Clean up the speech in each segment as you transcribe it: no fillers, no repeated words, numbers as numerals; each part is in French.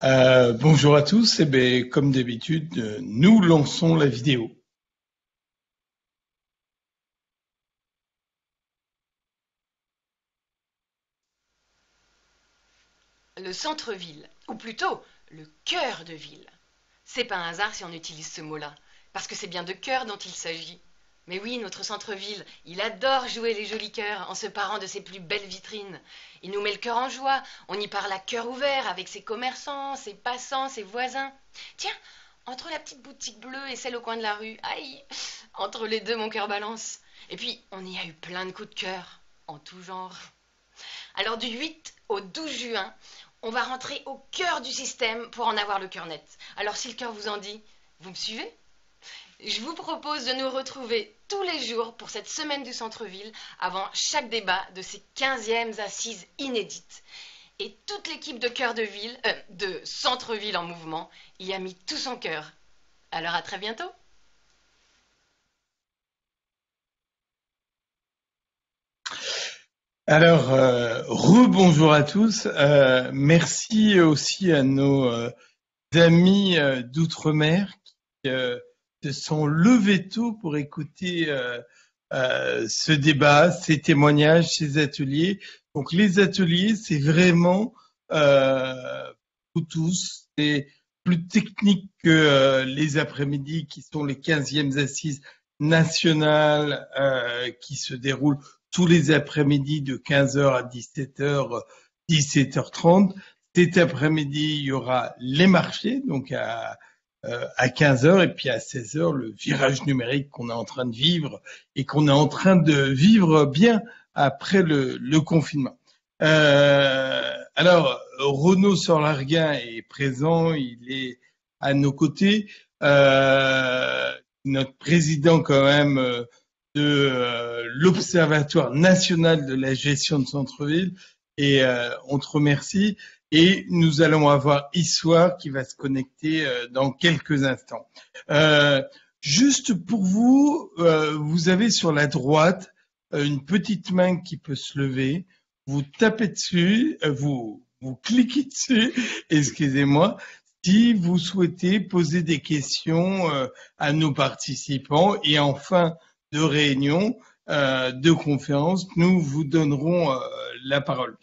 Bonjour à tous, et bien, comme d'habitude, nous lançons la vidéo. Le centre-ville, ou plutôt le cœur de ville. C'est pas un hasard si on utilise ce mot-là, parce que c'est bien de cœur dont il s'agit. Mais oui, notre centre-ville, il adore jouer les jolis cœurs en se parant de ses plus belles vitrines. Il nous met le cœur en joie, on y parle à cœur ouvert avec ses commerçants, ses passants, ses voisins. Tiens, entre la petite boutique bleue et celle au coin de la rue, aïe, entre les deux mon cœur balance. Et puis, on y a eu plein de coups de cœur, en tout genre. Alors du 8 au 12 juin, on va rentrer au cœur du système pour en avoir le cœur net. Alors si le cœur vous en dit, vous me suivez? Je vous propose de nous retrouver tous les jours pour cette semaine du centre-ville avant chaque débat de ces 15e assises inédites. Et toute l'équipe de cœur de ville, de centre-ville en mouvement, y a mis tout son cœur. Alors à très bientôt. Alors, rebonjour à tous. Merci aussi à nos amis d'outre-mer qui se sont levés tôt pour écouter ce débat, ces témoignages, ces ateliers. Donc, les ateliers, c'est vraiment pour tous. C'est plus technique que les après-midi qui sont les 15e assises nationales qui se déroulent tous les après-midi de 15h à 17h, 17h30. Cet après-midi, il y aura les marchés, donc à 15h, et puis à 16h, le virage numérique qu'on est en train de vivre et qu'on est en train de vivre bien après le confinement. Alors, Renaud Sorlarguin est présent, il est à nos côtés. Notre président quand même de l'Observatoire national de la gestion de centre-ville, et on te remercie. Et nous allons avoir Issoire qui va se connecter dans quelques instants. Juste pour vous, vous avez sur la droite une petite main qui peut se lever. Vous tapez dessus, vous cliquez dessus, excusez-moi, si vous souhaitez poser des questions à nos participants. Et en fin de réunion, de conférence, nous vous donnerons la parole.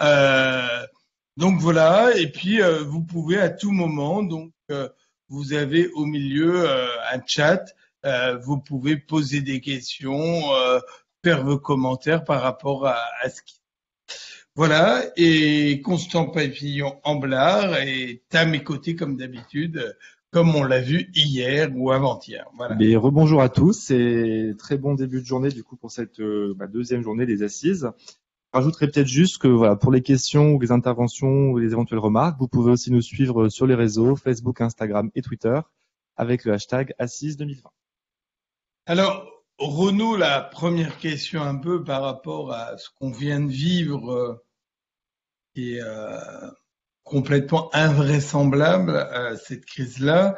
Donc voilà, et puis vous pouvez à tout moment, donc vous avez au milieu un chat, vous pouvez poser des questions, faire vos commentaires par rapport à ce qui... Voilà, et Constant Papillon Amblard est à mes côtés comme d'habitude, comme on l'a vu hier ou avant-hier. Voilà. Mais rebonjour à tous et très bon début de journée du coup pour cette deuxième journée des assises. Je rajouterai peut-être juste que voilà, pour les questions ou les interventions ou les éventuelles remarques, vous pouvez aussi nous suivre sur les réseaux Facebook, Instagram et Twitter avec le hashtag Assises 2020. Alors, Renaud, la première question un peu par rapport à ce qu'on vient de vivre, qui est complètement invraisemblable, cette crise-là.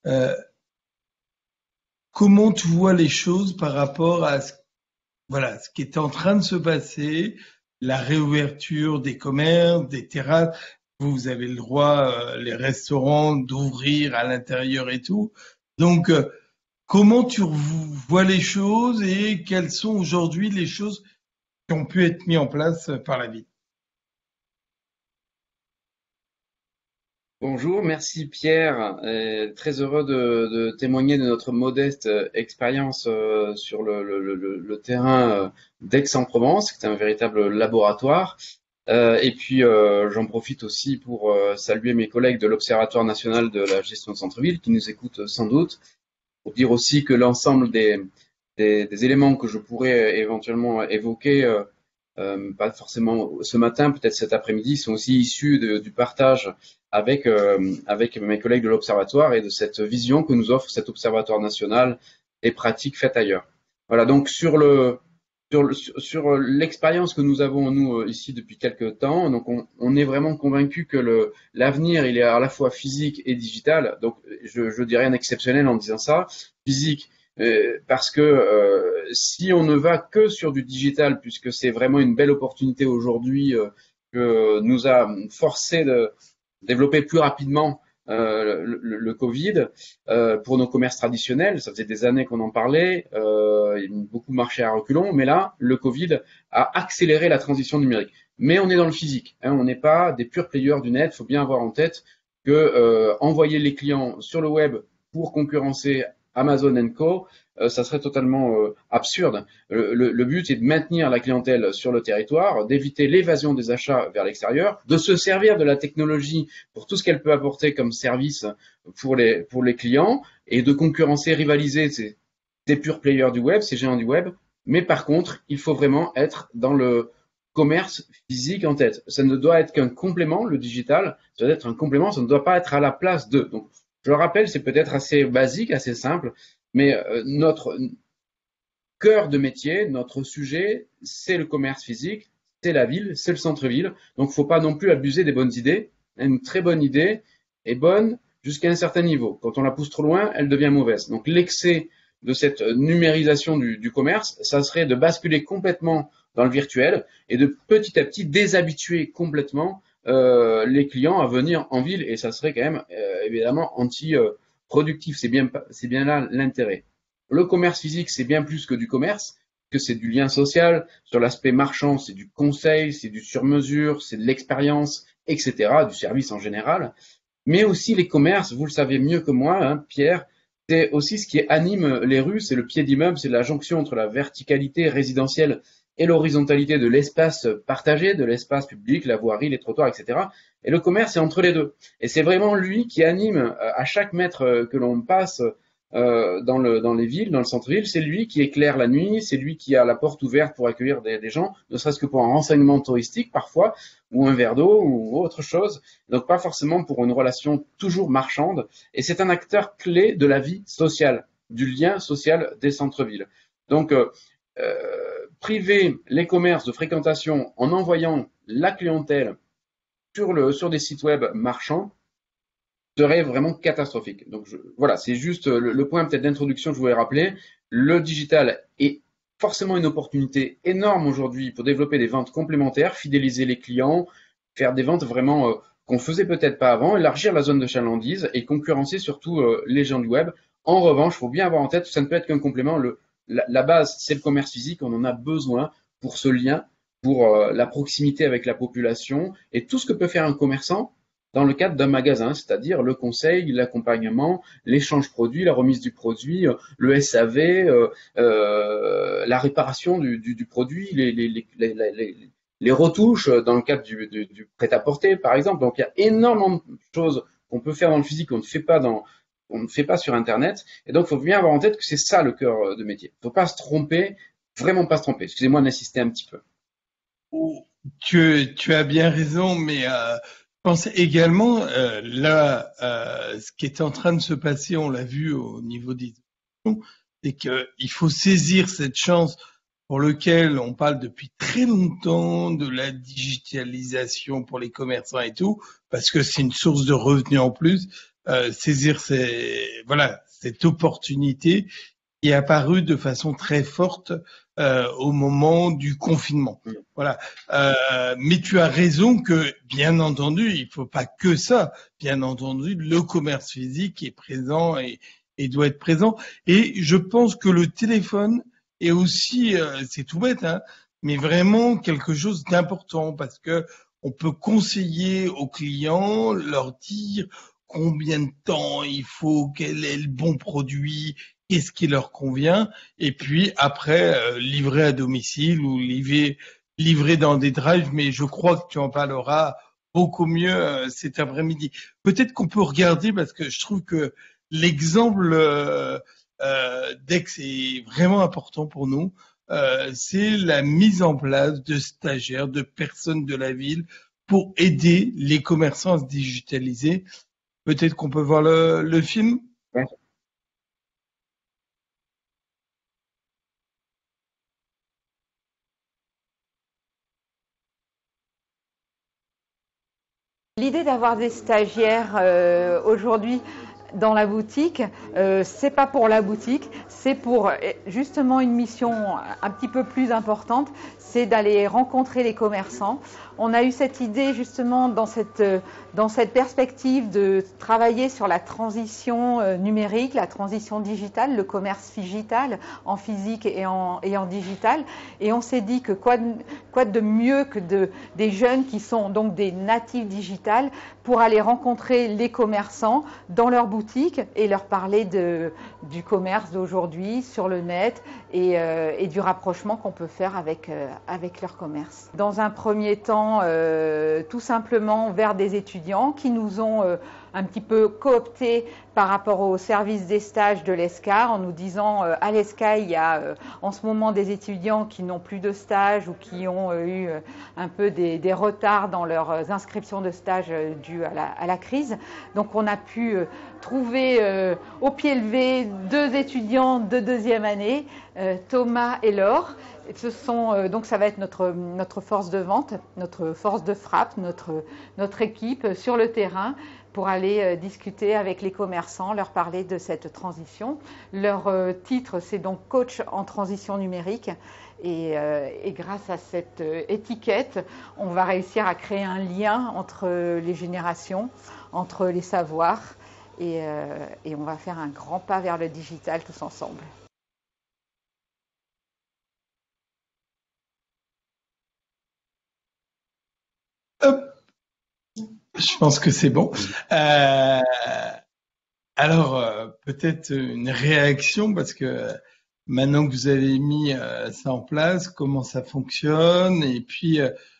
Comment tu vois les choses par rapport à ce qui est en train de se passer, la réouverture des commerces, des terrasses? Vous avez le droit, les restaurants, d'ouvrir à l'intérieur et tout. Donc, comment tu vois les choses et quelles sont aujourd'hui les choses qui ont pu être mises en place par la ville? Bonjour, merci Pierre. Très heureux de témoigner de notre modeste expérience sur le terrain d'Aix-en-Provence, qui est un véritable laboratoire. Et puis j'en profite aussi pour saluer mes collègues de l'Observatoire national de la gestion de centre-ville qui nous écoutent sans doute, pour dire aussi que l'ensemble des éléments que je pourrais éventuellement évoquer, pas forcément ce matin, peut-être cet après-midi, sont aussi issus du partage avec mes collègues de l'Observatoire et de cette vision que nous offre cet Observatoire national des pratiques faites ailleurs. Voilà, donc sur l'expérience que nous avons nous ici depuis quelques temps, donc on est vraiment convaincu que l'avenir il est à la fois physique et digital. Donc je dis rien d'exceptionnel en disant ça, physique parce que si on ne va que sur du digital, puisque c'est vraiment une belle opportunité aujourd'hui que nous a forcé développer plus rapidement le Covid pour nos commerces traditionnels. Ça faisait des années qu'on en parlait, il y a beaucoup marché à reculons, mais là, le Covid a accéléré la transition numérique. Mais on est dans le physique, hein, on n'est pas des purs players du net. Il faut bien avoir en tête que envoyer les clients sur le web pour concurrencer Amazon Co, ça serait totalement absurde. Le but est de maintenir la clientèle sur le territoire, d'éviter l'évasion des achats vers l'extérieur, de se servir de la technologie pour tout ce qu'elle peut apporter comme service pour les clients et de concurrencer, rivaliser ces purs players du web, ces géants du web. Mais par contre, il faut vraiment être dans le commerce physique en tête. Ça ne doit être qu'un complément, le digital, ça doit être un complément, ça ne doit pas être à la place de. Donc, je le rappelle, c'est peut-être assez basique, assez simple, mais notre cœur de métier, notre sujet, c'est le commerce physique, c'est la ville, c'est le centre-ville. Donc, il ne faut pas non plus abuser des bonnes idées. Une très bonne idée est bonne jusqu'à un certain niveau. Quand on la pousse trop loin, elle devient mauvaise. Donc, l'excès de cette numérisation du commerce, ça serait de basculer complètement dans le virtuel et de petit à petit déshabituer complètement les clients à venir en ville, et ça serait quand même évidemment anti-productif. C'est bien là l'intérêt. Le commerce physique, c'est bien plus que du commerce, que c'est du lien social. Sur l'aspect marchand, c'est du conseil, c'est du sur-mesure, c'est de l'expérience, etc., du service en général. Mais aussi les commerces, vous le savez mieux que moi, hein, Pierre, c'est aussi ce qui anime les rues, c'est le pied d'immeuble, c'est la jonction entre la verticalité résidentielle et l'horizontalité de l'espace partagé, de l'espace public, la voirie, les trottoirs, etc. Et le commerce est entre les deux. Et c'est vraiment lui qui anime à chaque mètre que l'on passe dans les villes, dans le centre-ville, c'est lui qui éclaire la nuit, c'est lui qui a la porte ouverte pour accueillir des gens, ne serait-ce que pour un renseignement touristique parfois, ou un verre d'eau, ou autre chose. Donc pas forcément pour une relation toujours marchande. Et c'est un acteur clé de la vie sociale, du lien social des centres-villes. Donc priver les commerces de fréquentation en envoyant la clientèle sur des sites web marchands serait vraiment catastrophique. Donc voilà, c'est juste le point peut-être d'introduction que je voulais rappeler. Le digital est forcément une opportunité énorme aujourd'hui pour développer des ventes complémentaires, fidéliser les clients, faire des ventes vraiment qu'on faisait peut-être pas avant, élargir la zone de chalandise et concurrencer surtout les gens du web. En revanche, il faut bien avoir en tête que ça ne peut être qu'un complément. La base, c'est le commerce physique, on en a besoin pour ce lien, pour la proximité avec la population et tout ce que peut faire un commerçant dans le cadre d'un magasin, c'est-à-dire le conseil, l'accompagnement, l'échange produit, la remise du produit, le SAV, la réparation du produit, les retouches dans le cadre du prêt-à-porter, par exemple. Donc il y a énormément de choses qu'on peut faire dans le physique qu'on ne fait pas sur Internet. Et donc il faut bien avoir en tête que c'est ça le cœur de métier. Il ne faut pas se tromper, vraiment pas se tromper. Excusez-moi d'insister un petit peu. Tu as bien raison, mais je pense également, là, ce qui est en train de se passer, on l'a vu au niveau des élections, c'est qu'il faut saisir cette chance pour laquelle on parle depuis très longtemps de la digitalisation pour les commerçants et tout, parce que c'est une source de revenus en plus. Saisir cette opportunité qui est apparue de façon très forte au moment du confinement. Voilà. Mais tu as raison que, bien entendu, il faut pas que ça. Bien entendu, le commerce physique est présent et doit être présent. Et je pense que le téléphone est aussi, c'est tout bête, hein, mais vraiment quelque chose d'important parce que on peut conseiller aux clients, leur dire combien de temps il faut, quel est le bon produit, qu'est-ce qui leur convient, et puis après livrer à domicile ou livrer dans des drives, mais je crois que tu en parleras beaucoup mieux cet après-midi. Peut-être qu'on peut regarder, parce que je trouve que l'exemple d'Aix est vraiment important pour nous, c'est la mise en place de stagiaires, de personnes de la ville pour aider les commerçants à se digitaliser. Peut-être qu'on peut voir le film. Ouais. L'idée d'avoir des stagiaires aujourd'hui, dans la boutique, c'est pas pour la boutique, c'est pour justement une mission un petit peu plus importante, c'est d'aller rencontrer les commerçants. On a eu cette idée justement dans cette perspective de travailler sur la transition numérique, la transition digitale, le commerce digital en physique et en digital. Et on s'est dit que quoi de mieux que des jeunes qui sont donc des natifs digitales pour aller rencontrer les commerçants dans leur boutique et leur parler du commerce d'aujourd'hui sur le net et du rapprochement qu'on peut faire avec leur commerce. Dans un premier temps, tout simplement vers des étudiants qui nous ont un petit peu cooptés par rapport au service des stages de l'ESCAR en nous disant à l'ESCAR il y a en ce moment des étudiants qui n'ont plus de stage ou qui ont eu un peu des retards dans leurs inscriptions de stage dues à la crise. Donc on a pu trouver au pied levé 2 étudiants de 2e année, Thomas et Laure. Donc ça va être notre force de vente, notre force de frappe, notre équipe sur le terrain pour aller discuter avec les commerçants, leur parler de cette transition. Leur titre, c'est donc coach en transition numérique. Et grâce à cette étiquette, on va réussir à créer un lien entre les générations, entre les savoirs, et on va faire un grand pas vers le digital tous ensemble. Je pense que c'est bon. Alors, peut-être une réaction, parce que maintenant que vous avez mis ça en place, comment ça fonctionne, et puis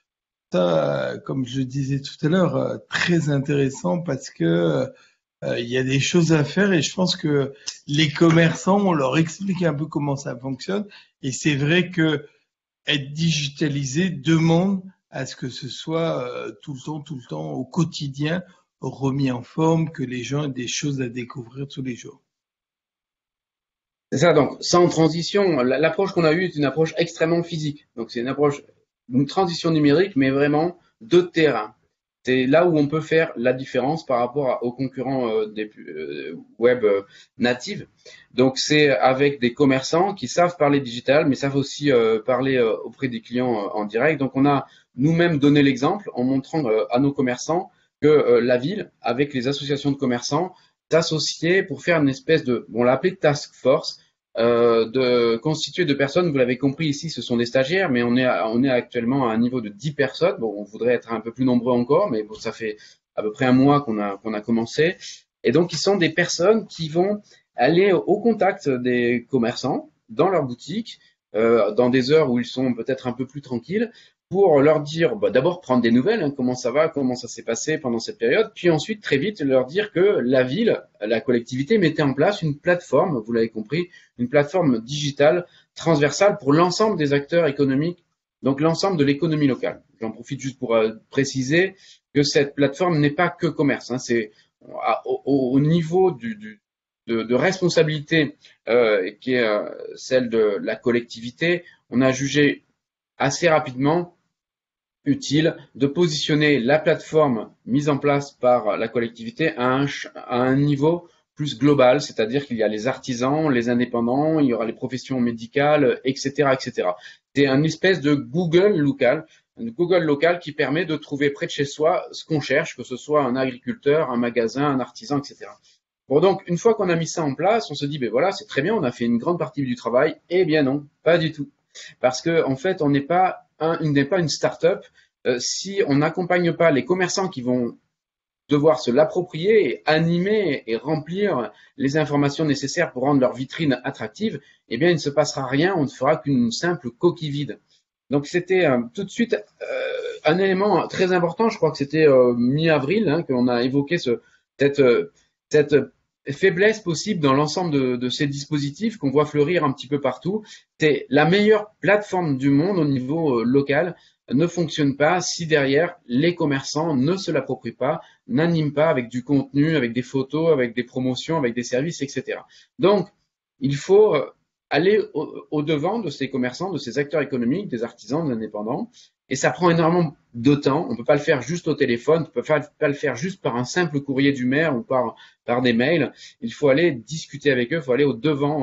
ça, comme je le disais tout à l'heure, très intéressant parce que il y a des choses à faire, et je pense que les commerçants, on leur explique un peu comment ça fonctionne, et c'est vrai que être digitalisé demande à ce que ce soit tout le temps, au quotidien, remis en forme, que les gens aient des choses à découvrir tous les jours. C'est ça, donc sans transition, l'approche qu'on a eue est une approche extrêmement physique. Donc c'est une transition numérique, mais vraiment de terrain. C'est là où on peut faire la différence par rapport aux concurrents des web natives. Donc c'est avec des commerçants qui savent parler digital, mais savent aussi parler auprès des clients en direct. Donc on a nous-mêmes donné l'exemple en montrant à nos commerçants que la ville, avec les associations de commerçants, s'associait pour faire une espèce on l'a appelé task force, constituée de personnes, vous l'avez compris ici, ce sont des stagiaires, mais on est actuellement à un niveau de 10 personnes. Bon, on voudrait être un peu plus nombreux encore, mais bon, ça fait à peu près un mois qu'on a commencé. Et donc, ils sont des personnes qui vont aller au contact des commerçants dans leur boutique, dans des heures où ils sont peut-être un peu plus tranquilles, pour leur dire, d'abord prendre des nouvelles, hein, comment ça va, comment ça s'est passé pendant cette période, puis ensuite très vite leur dire que la ville, la collectivité mettait en place une plateforme, vous l'avez compris, une plateforme digitale transversale pour l'ensemble des acteurs économiques, donc l'ensemble de l'économie locale. J'en profite juste pour préciser que cette plateforme n'est pas que commerce, hein, c'est au niveau de responsabilité qui est celle de la collectivité, on a jugé assez rapidement utile de positionner la plateforme mise en place par la collectivité à un niveau plus global, c'est-à-dire qu'il y a les artisans, les indépendants, il y aura les professions médicales, etc., etc. C'est une espèce de Google local qui permet de trouver près de chez soi ce qu'on cherche, que ce soit un agriculteur, un magasin, un artisan, etc. Bon, donc, une fois qu'on a mis ça en place, on se dit, voilà, c'est très bien, on a fait une grande partie du travail. Eh bien non, pas du tout. Parce que, en fait, on n'est pas une start-up si on n'accompagne pas les commerçants qui vont devoir se l'approprier et animer et remplir les informations nécessaires pour rendre leur vitrine attractive. Eh bien, il ne se passera rien, on ne fera qu'une simple coquille vide. Donc, c'était tout de suite un élément très important. Je crois que c'était mi-avril hein, qu'on a évoqué cette faiblesse possible dans l'ensemble de ces dispositifs qu'on voit fleurir un petit peu partout. C'est la meilleure plateforme du monde au niveau local ne fonctionne pas si derrière les commerçants ne se l'approprient pas, n'animent pas avec du contenu, avec des photos, avec des promotions, avec des services, etc. Donc, il faut aller au devant de ces commerçants, de ces acteurs économiques, des artisans, des indépendants, et ça prend énormément de temps. On peut pas le faire juste au téléphone, on peut pas le faire juste par un simple courrier du maire ou par des mails. Il faut aller discuter avec eux, il faut aller au devant,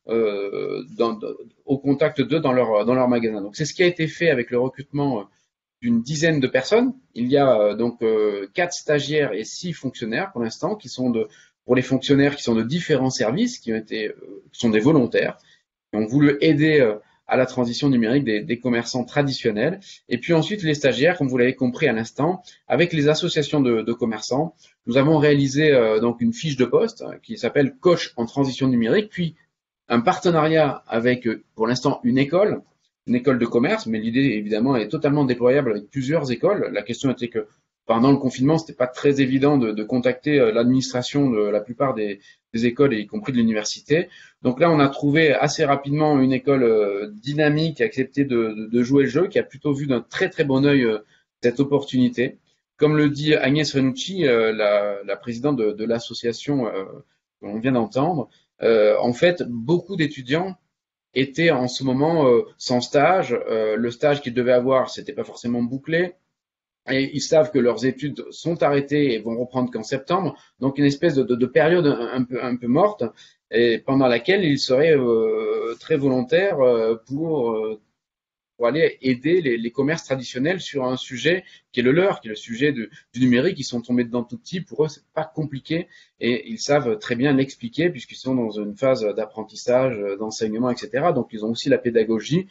au contact d'eux dans leur magasin. Donc c'est ce qui a été fait avec le recrutement d'une dizaine de personnes. Il y a donc 4 stagiaires et 6 fonctionnaires pour l'instant, pour les fonctionnaires qui sont de différents services, qui sont des volontaires, qui ont voulu aider à la transition numérique des commerçants traditionnels. Et puis ensuite, les stagiaires, comme vous l'avez compris à l'instant, avec les associations de commerçants, nous avons réalisé donc une fiche de poste qui s'appelle Coach en transition numérique, puis un partenariat avec, pour l'instant, une école de commerce, mais l'idée, évidemment, est totalement déployable avec plusieurs écoles. La question était que pendant le confinement, c'était pas très évident de contacter l'administration de la plupart des écoles, y compris de l'université. Donc là, on a trouvé assez rapidement une école dynamique qui a accepté de jouer le jeu, qui a plutôt vu d'un très très bon œil cette opportunité. Comme le dit Agnès Renucci, la présidente de l'association qu'on vient d'entendre, en fait, beaucoup d'étudiants étaient en ce moment sans stage. Le stage qu'ils devaient avoir, c'était pas forcément bouclé. Et ils savent que leurs études sont arrêtées et vont reprendre qu'en septembre. Donc une espèce de période un peu morte, et pendant laquelle ils seraient très volontaires pour aller aider les commerces traditionnels sur un sujet qui est le leur, qui est le sujet du numérique. Ils sont tombés dedans tout petits. Pour eux, c'est pas compliqué et ils savent très bien l'expliquer puisqu'ils sont dans une phase d'apprentissage, d'enseignement, etc. Donc, ils ont aussi la pédagogie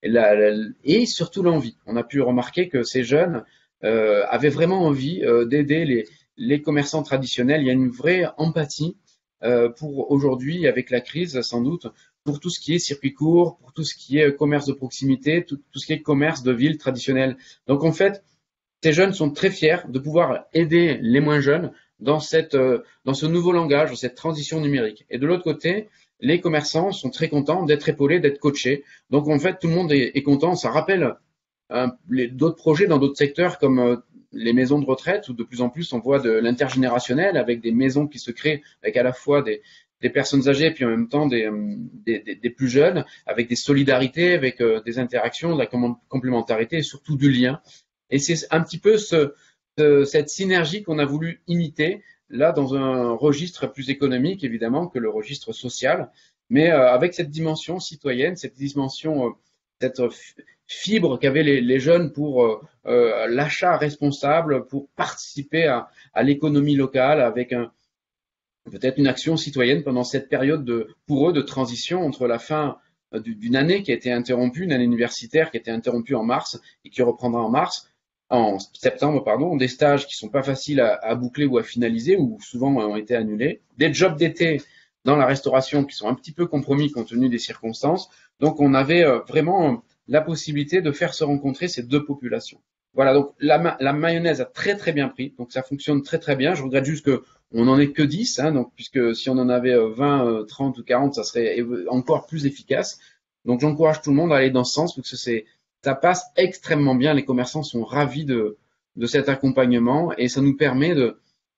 et surtout l'envie. On a pu remarquer que ces jeunes avaient vraiment envie d'aider les commerçants traditionnels. Il y a une vraie empathie pour aujourd'hui, avec la crise, sans doute, pour tout ce qui est circuit court, pour tout ce qui est commerce de proximité, tout ce qui est commerce de ville traditionnel. Donc en fait, ces jeunes sont très fiers de pouvoir aider les moins jeunes dans ce nouveau langage, dans cette transition numérique. Et de l'autre côté, les commerçants sont très contents d'être épaulés, d'être coachés. Donc en fait, tout le monde est content. Ça rappelle d'autres projets dans d'autres secteurs comme les maisons de retraite, où de plus en plus on voit de l'intergénérationnel avec des maisons qui se créent avec à la fois des personnes âgées puis en même temps des plus jeunes, avec des solidarités, avec des interactions, de la complémentarité et surtout du lien. Et c'est un petit peu cette synergie qu'on a voulu imiter là dans un registre plus économique évidemment que le registre social, mais avec cette dimension citoyenne, cette dimension, cette fibre qu'avaient les jeunes pour l'achat responsable, pour participer à l'économie locale avec peut-être une action citoyenne pendant cette période pour eux de transition entre la fin d'une année qui a été interrompue, une année universitaire qui a été interrompue en mars et qui reprendra en septembre, pardon, des stages qui sont pas faciles à boucler ou à finaliser ou souvent ont été annulés, des jobs d'été dans la restauration qui sont un petit peu compromis compte tenu des circonstances. Donc on avait vraiment la possibilité de faire se rencontrer ces deux populations. Voilà, donc la mayonnaise a très très bien pris, donc ça fonctionne très très bien. Je regrette juste qu'on n'en ait que 10, donc puisque si on en avait 20, 30 ou 40, ça serait encore plus efficace. Donc j'encourage tout le monde à aller dans ce sens, parce que ça passe extrêmement bien. Les commerçants sont ravis de cet accompagnement et ça nous permet de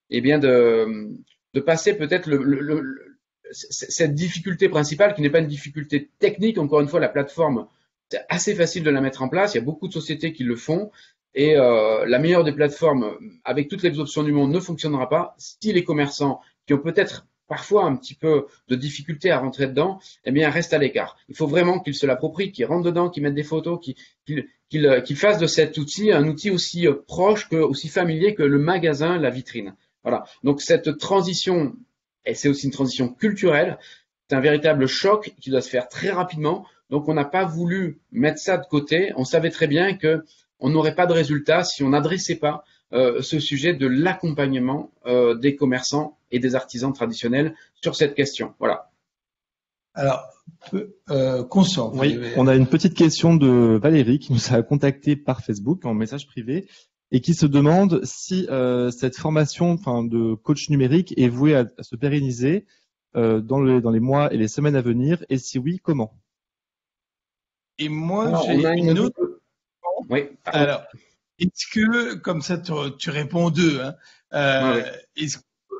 passer peut-être cette difficulté principale qui n'est pas une difficulté technique. Encore une fois, la plateforme, c'est assez facile de la mettre en place. Il y a beaucoup de sociétés qui le font. Et la meilleure des plateformes, avec toutes les options du monde, ne fonctionnera pas si les commerçants, qui ont peut-être parfois un petit peu de difficulté à rentrer dedans, eh bien, restent à l'écart. Il faut vraiment qu'ils se l'approprient, qu'ils rentrent dedans, qu'ils mettent des photos, qu'ils fassent de cet outil un outil aussi proche, aussi familier que le magasin, la vitrine. Voilà. Donc cette transition, et c'est aussi une transition culturelle, c'est un véritable choc qui doit se faire très rapidement. Donc on n'a pas voulu mettre ça de côté. On savait très bien que on n'aurait pas de résultat si on n'adressait pas ce sujet de l'accompagnement des commerçants et des artisans traditionnels sur cette question. Voilà. Alors, Constant. Oui, on a une petite question de Valérie qui nous a contacté par Facebook en message privé et qui se demande si cette formation de coach numérique est vouée à se pérenniser dans les mois et les semaines à venir, et si oui, comment? Et moi, j'ai une autre. Oui. Alors, est-ce que, comme ça, tu réponds deux, est-ce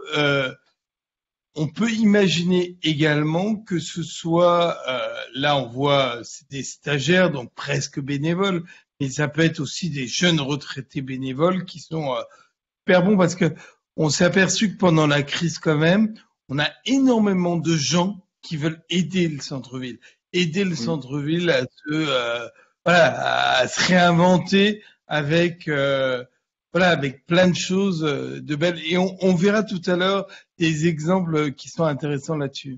on peut imaginer également que ce soit, là on voit c'est des stagiaires, donc presque bénévoles, Et ça peut être aussi des jeunes retraités bénévoles qui sont super bons parce que on s'est aperçu que pendant la crise quand même, on a énormément de gens qui veulent aider le centre-ville, aider le centre-ville à se réinventer avec avec plein de choses de belles. Et on verra tout à l'heure des exemples qui sont intéressants là-dessus.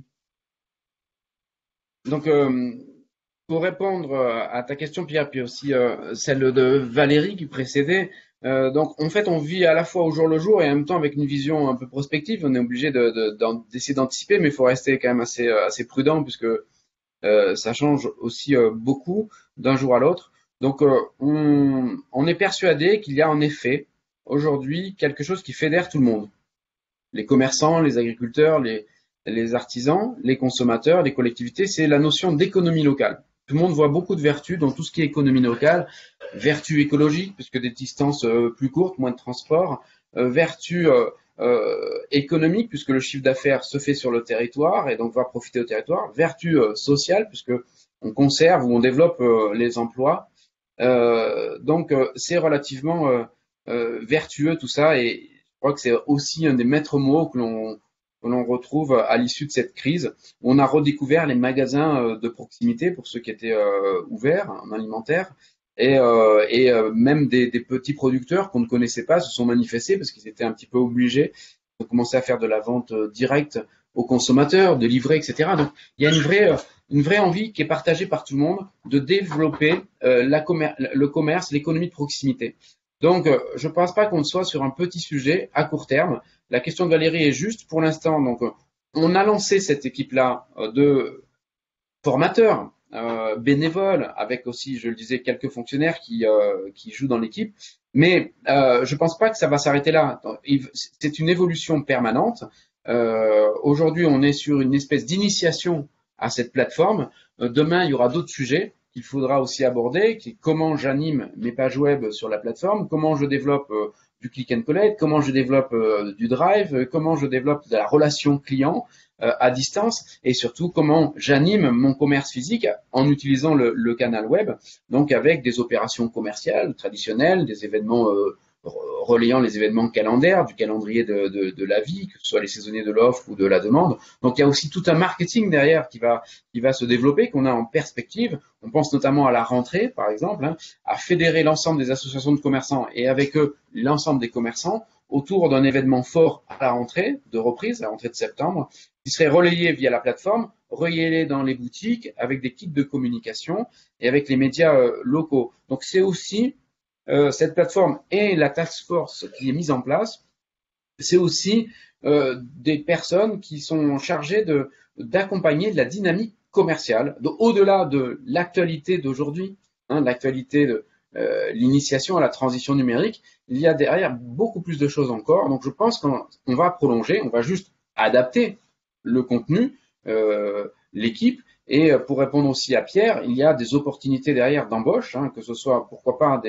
Donc, pour répondre à ta question, Pierre, puis aussi celle de Valérie qui précédait, donc en fait, on vit à la fois au jour le jour et en même temps avec une vision un peu prospective. On est obligé d'essayer d'anticiper, mais il faut rester quand même assez prudent puisque ça change aussi beaucoup d'un jour à l'autre. Donc, on est persuadé qu'il y a en effet aujourd'hui quelque chose qui fédère tout le monde. Les commerçants, les agriculteurs, les artisans, les consommateurs, les collectivités, c'est la notion d'économie locale. Tout le monde voit beaucoup de vertus dans tout ce qui est économie locale, vertus écologiques, puisque des distances plus courtes, moins de transport, vertus économiques, puisque le chiffre d'affaires se fait sur le territoire et donc va profiter au territoire, vertus sociales, puisque on conserve ou on développe les emplois. Donc c'est relativement vertueux tout ça, et je crois que c'est aussi un des maîtres mots que l'on retrouve à l'issue de cette crise. On a redécouvert les magasins de proximité pour ceux qui étaient ouverts en alimentaire, et même des petits producteurs qu'on ne connaissait pas se sont manifestés parce qu'ils étaient un petit peu obligés de commencer à faire de la vente directe aux consommateurs, de livrer, etc. Donc il y a une vraie envie qui est partagée par tout le monde de développer le commerce, l'économie de proximité. Donc, je ne pense pas qu'on soit sur un petit sujet à court terme. La question de Valérie est juste pour l'instant. Donc, on a lancé cette équipe-là de formateurs bénévoles, avec aussi, je le disais, quelques fonctionnaires qui jouent dans l'équipe. Mais je ne pense pas que ça va s'arrêter là. C'est une évolution permanente. Aujourd'hui, on est sur une espèce d'initiation à cette plateforme. Demain, il y aura d'autres sujets qu'il faudra aussi aborder, qui est comment j'anime mes pages web sur la plateforme, comment je développe du click and collect, comment je développe du drive, comment je développe de la relation client à distance, et surtout comment j'anime mon commerce physique en utilisant le canal web, donc avec des opérations commerciales traditionnelles, des événements relayant les événements calendaires, du calendrier de la vie, que ce soit les saisonniers de l'offre ou de la demande. Donc il y a aussi tout un marketing derrière qui va se développer, qu'on a en perspective. On pense notamment à la rentrée, par exemple, à fédérer l'ensemble des associations de commerçants et avec eux l'ensemble des commerçants autour d'un événement fort à la rentrée de reprise, la rentrée de septembre, qui serait relayé via la plateforme, relayé dans les boutiques avec des kits de communication et avec les médias locaux. Donc c'est aussi cette plateforme et la task force qui est mise en place, c'est aussi des personnes qui sont chargées d'accompagner de la dynamique commerciale, au-delà de l'actualité d'aujourd'hui, l'actualité de l'initiation à la transition numérique. Il y a derrière beaucoup plus de choses encore. Donc je pense qu'on va prolonger, on va juste adapter le contenu, l'équipe. Et pour répondre aussi à Pierre, il y a des opportunités derrière d'embauche, que ce soit pourquoi pas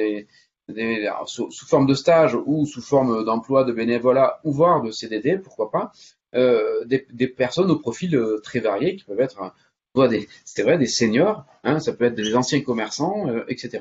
sous forme de stage ou sous forme d'emploi de bénévolat ou voire de CDD, pourquoi pas, des personnes au profil très varié qui peuvent être c'est vrai, des seniors, ça peut être des anciens commerçants, etc.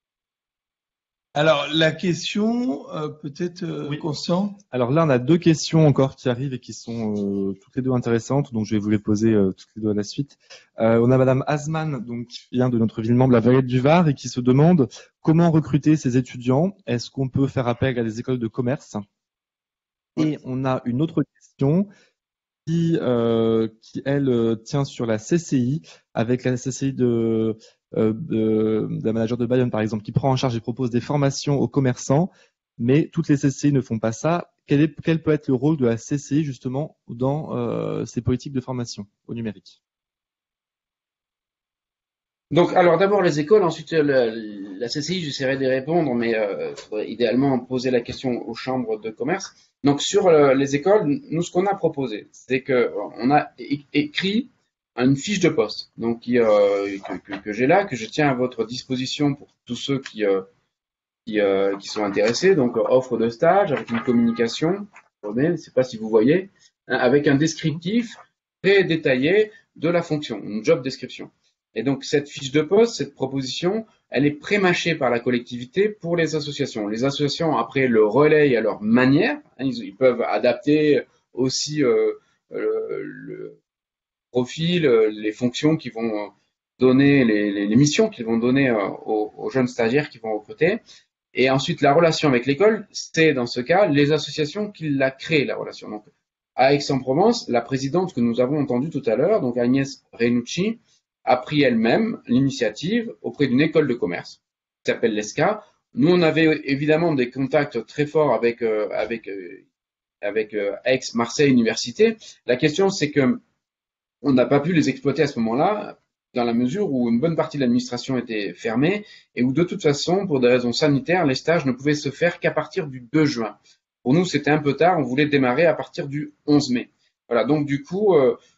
Alors la question, peut-être Oui. Constant. Alors là, on a deux questions encore qui arrivent et qui sont toutes les deux intéressantes, donc je vais vous les poser toutes les deux à la suite. On a Madame Asman, donc qui vient de notre ville membre, la Vallée du Var, et qui se demande comment recruter ces étudiants. Est-ce qu'on peut faire appel à des écoles de commerce? Et on a une autre question qui elle tient sur la CCI, avec la CCI de la manager de Bayonne, par exemple, qui prend en charge et propose des formations aux commerçants, mais toutes les CCI ne font pas ça. Quel peut être le rôle de la CCI, justement, dans ces politiques de formation au numérique? Donc, alors d'abord les écoles, ensuite la CCI, j'essaierai d'y répondre, mais il faudrait idéalement poser la question aux chambres de commerce. Donc, sur les écoles, nous, ce qu'on a proposé, c'est qu'on a écrit une fiche de poste, donc que j'ai là, que je tiens à votre disposition pour tous ceux qui sont intéressés. Donc, offre de stage avec une communication, je ne sais pas si vous voyez, avec un descriptif très détaillé de la fonction, une job description. Et donc, cette fiche de poste, cette proposition, elle est prémâchée par la collectivité pour les associations. Les associations, après, le relayent à leur manière. Ils peuvent adapter aussi le profil, les fonctions qui vont donner, les missions qu'ils vont donner aux jeunes stagiaires qui vont recruter. Et ensuite, la relation avec l'école, c'est dans ce cas les associations qui la créent, la relation. Donc, à Aix-en-Provence, la présidente que nous avons entendue tout à l'heure, donc Agnès Renucci, a pris elle-même l'initiative auprès d'une école de commerce qui s'appelle l'ESCA. Nous, on avait évidemment des contacts très forts avec Aix-Marseille Université. La question, c'est que on n'a pas pu les exploiter à ce moment-là, dans la mesure où une bonne partie de l'administration était fermée et où de toute façon, pour des raisons sanitaires, les stages ne pouvaient se faire qu'à partir du 2 juin. Pour nous, c'était un peu tard, on voulait démarrer à partir du 11 mai. Voilà, donc du coup,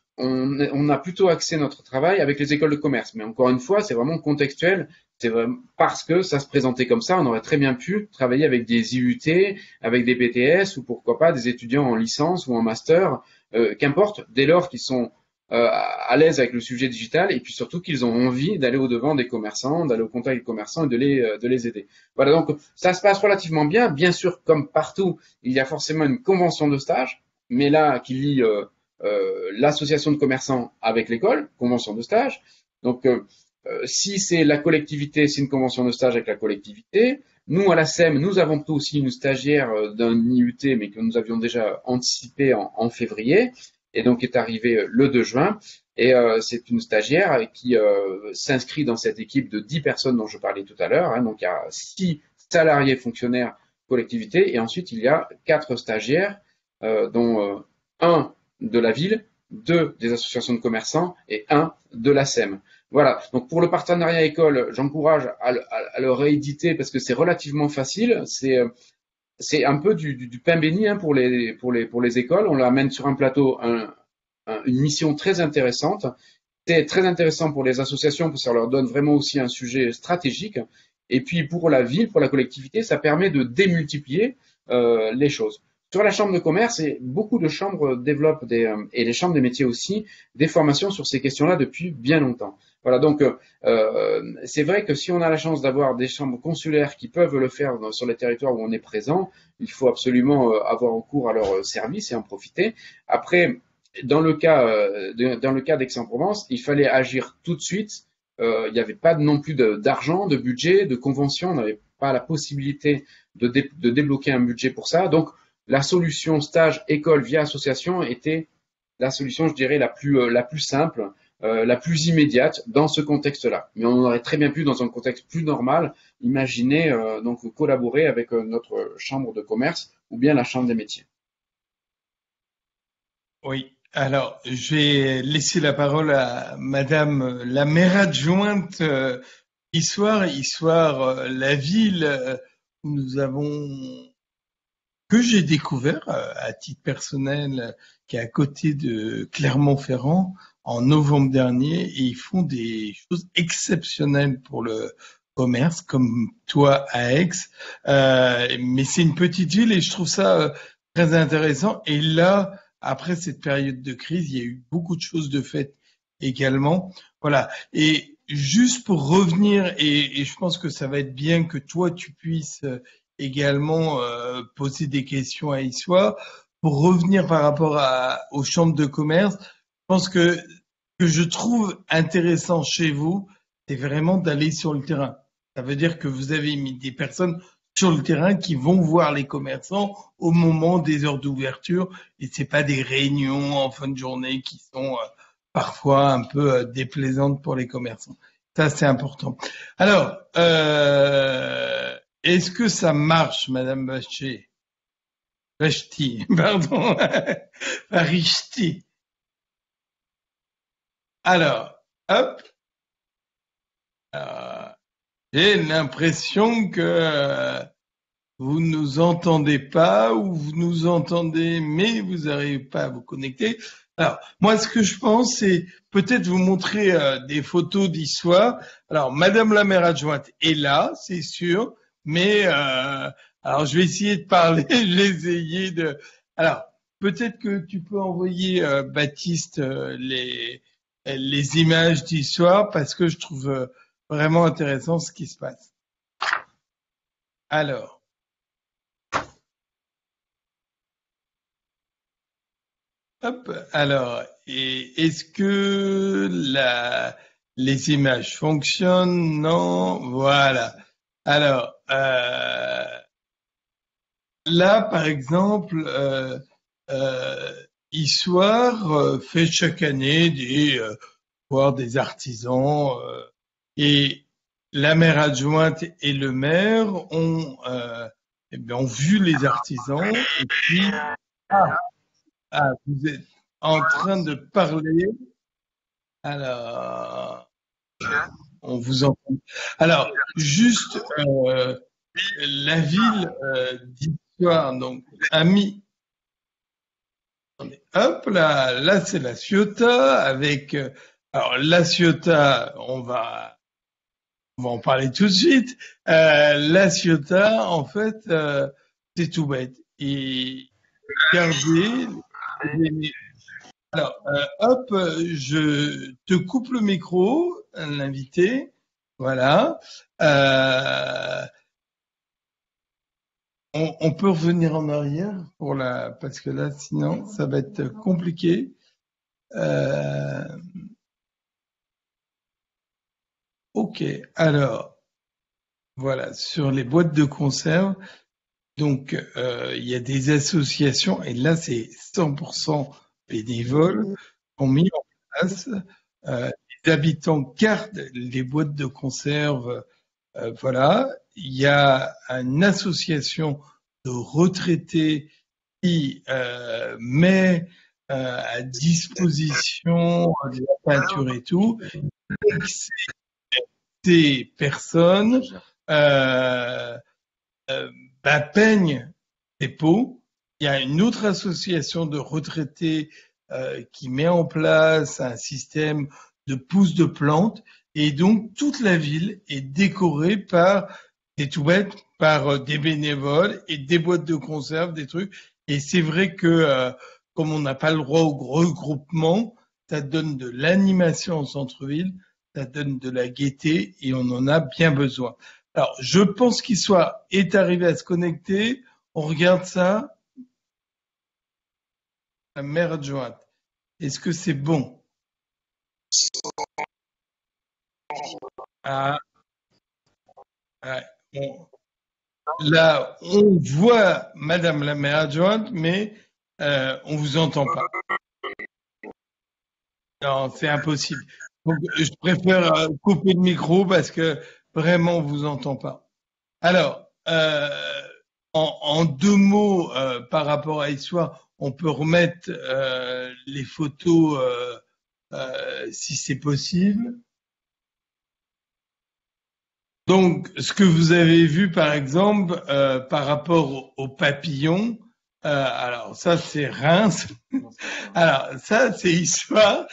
on a plutôt axé notre travail avec les écoles de commerce. Mais encore une fois, c'est vraiment contextuel, c'est vraiment parce que ça se présentait comme ça, on aurait très bien pu travailler avec des IUT, avec des BTS ou pourquoi pas des étudiants en licence ou en master, qu'importe, dès lors qu'ils sont à l'aise avec le sujet digital et puis surtout qu'ils ont envie d'aller au-devant des commerçants, d'aller au contact des commerçants et de les aider. Voilà, donc ça se passe relativement bien. Bien sûr, comme partout, il y a forcément une convention de stage, mais là, qui lie l'association de commerçants avec l'école, convention de stage. Donc, si c'est la collectivité, c'est une convention de stage avec la collectivité. Nous, à la SEM, nous avons aussi une stagiaire d'un IUT, mais que nous avions déjà anticipé en février, et donc est arrivée le 2 juin. Et c'est une stagiaire qui s'inscrit dans cette équipe de 10 personnes dont je parlais tout à l'heure. Hein. Donc, il y a 6 salariés fonctionnaires collectivité, et ensuite, il y a 4 stagiaires, dont un de la ville, 2 des associations de commerçants et 1 de la SEM. Voilà, donc pour le partenariat école, j'encourage à le rééditer parce que c'est relativement facile. C'est un peu du pain béni hein, pour les écoles. On l'amène sur un plateau une mission très intéressante. C'est très intéressant pour les associations parce que ça leur donne vraiment aussi un sujet stratégique. Et puis pour la ville, pour la collectivité, ça permet de démultiplier les choses. Sur la chambre de commerce, et beaucoup de chambres développent et les chambres des métiers aussi, des formations sur ces questions-là depuis bien longtemps. Voilà, donc c'est vrai que si on a la chance d'avoir des chambres consulaires qui peuvent le faire sur les territoires où on est présent, il faut absolument avoir recours à leur service et en profiter. Après, dans le cas d'Aix-en-Provence, il fallait agir tout de suite. Il n'y avait pas non plus d'argent, de budget, de convention. On n'avait pas la possibilité de débloquer un budget pour ça. Donc, la solution stage école via association était la solution, je dirais, la plus simple, la plus immédiate dans ce contexte-là. Mais on aurait très bien pu, dans un contexte plus normal, imaginer donc collaborer avec notre chambre de commerce ou bien la chambre des métiers. Oui. Alors, je vais laisser la parole à Madame la maire adjointe Issoire, la ville où nous avons, que j'ai découvert à titre personnel, qui est à côté de Clermont-Ferrand en novembre dernier, et ils font des choses exceptionnelles pour le commerce, comme toi à Aix. Mais c'est une petite ville et je trouve ça très intéressant. Et là, après cette période de crise, il y a eu beaucoup de choses de faites également. Voilà. Et juste pour revenir, et je pense que ça va être bien que toi, tu puisses également poser des questions à Issoire. Pour revenir par rapport aux chambres de commerce, je pense que je trouve intéressant chez vous, c'est vraiment d'aller sur le terrain. Ça veut dire que vous avez mis des personnes sur le terrain qui vont voir les commerçants au moment des heures d'ouverture et c'est pas des réunions en fin de journée qui sont parfois un peu déplaisantes pour les commerçants. Ça, c'est important. Alors, est-ce que ça marche, Madame Bachti, pardon, Barichti. Alors, hop. J'ai l'impression que vous ne nous entendez pas ou vous nous entendez, mais vous n'arrivez pas à vous connecter. Alors, moi, ce que je pense, c'est peut-être vous montrer des photos d'Issoire. Alors, Madame la maire adjointe est là, c'est sûr, mais alors je vais essayer de parler, je vais essayer de... Alors, peut-être que tu peux envoyer, Baptiste, les images d'Issoire, parce que je trouve vraiment intéressant ce qui se passe. Alors, hop, alors, est-ce que les images fonctionnent? Non, voilà. Alors, là, par exemple, Issoire fait chaque année des artisans et la maire adjointe et le maire ont vu les artisans et puis vous êtes en train de parler. Alors, on vous entend. Alors, juste la ville d'Issoire, donc ami. Hop là c'est la Ciotat avec. Alors la Ciotat, on va en parler tout de suite. La Ciotat, en fait, c'est tout bête. Et regardez. Alors, hop, je te coupe le micro, l'invité. Voilà. On peut revenir en arrière parce que là, sinon, ça va être compliqué. Ok, alors, voilà, sur les boîtes de conserve, donc il y a des associations, et là, c'est 100% bénévoles, qui ont mis en place. Les habitants gardent les boîtes de conserve, voilà. Il y a une association de retraités qui met à disposition de la peinture et tout. Et ces personnes peignent des pots. Il y a une autre association de retraités qui met en place un système de pousses de plantes et donc toute la ville est décorée par des tout bêtes, par des bénévoles et des boîtes de conserve, des trucs. Et c'est vrai que comme on n'a pas le droit au regroupement, ça donne de l'animation en centre-ville, ça donne de la gaieté et on en a bien besoin. Alors, je pense qu'Issoire est arrivé à se connecter. On regarde ça. La maire adjointe. Est-ce que c'est bon? Ah, bon. Là, on voit Madame la maire adjointe, mais on vous entend pas. Non, c'est impossible. Donc, je préfère couper le micro parce que vraiment, on vous entend pas. Alors, en deux mots par rapport à Issoire, on peut remettre les photos si c'est possible. Donc, ce que vous avez vu, par exemple, par rapport aux papillons, alors ça, c'est Reims. Alors, ça, c'est Issoire.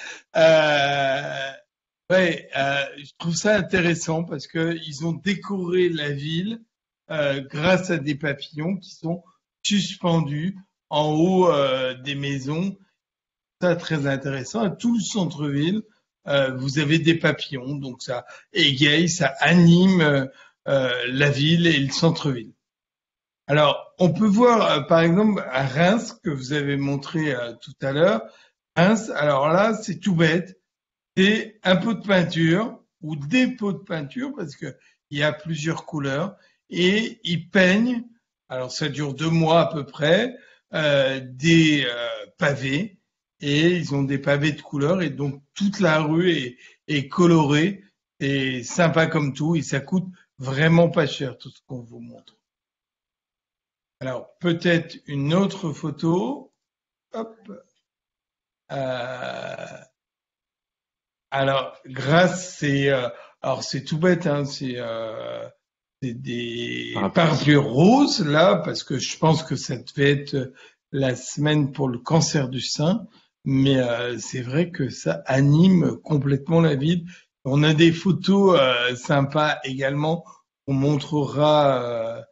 Ouais, je trouve ça intéressant parce que ils ont décoré la ville grâce à des papillons qui sont suspendus en haut des maisons. Ça, très intéressant. À tout le centre-ville, vous avez des papillons, donc ça égaye, ça anime la ville et le centre-ville. Alors, on peut voir, par exemple, à Reims, que vous avez montré tout à l'heure. Reims, alors là, c'est tout bête. C'est un pot de peinture ou des pots de peinture parce que il y a plusieurs couleurs et ils peignent. Alors ça dure 2 mois à peu près des pavés et ils ont des pavés de couleurs et donc toute la rue est colorée et sympa comme tout et ça coûte vraiment pas cher tout ce qu'on vous montre. Alors peut-être une autre photo. Hop. Alors, grâce, c'est tout bête, hein, c'est des parapluies roses là, parce que je pense que ça devait être la semaine pour le cancer du sein, mais c'est vrai que ça anime complètement la ville. On a des photos sympas également. On montrera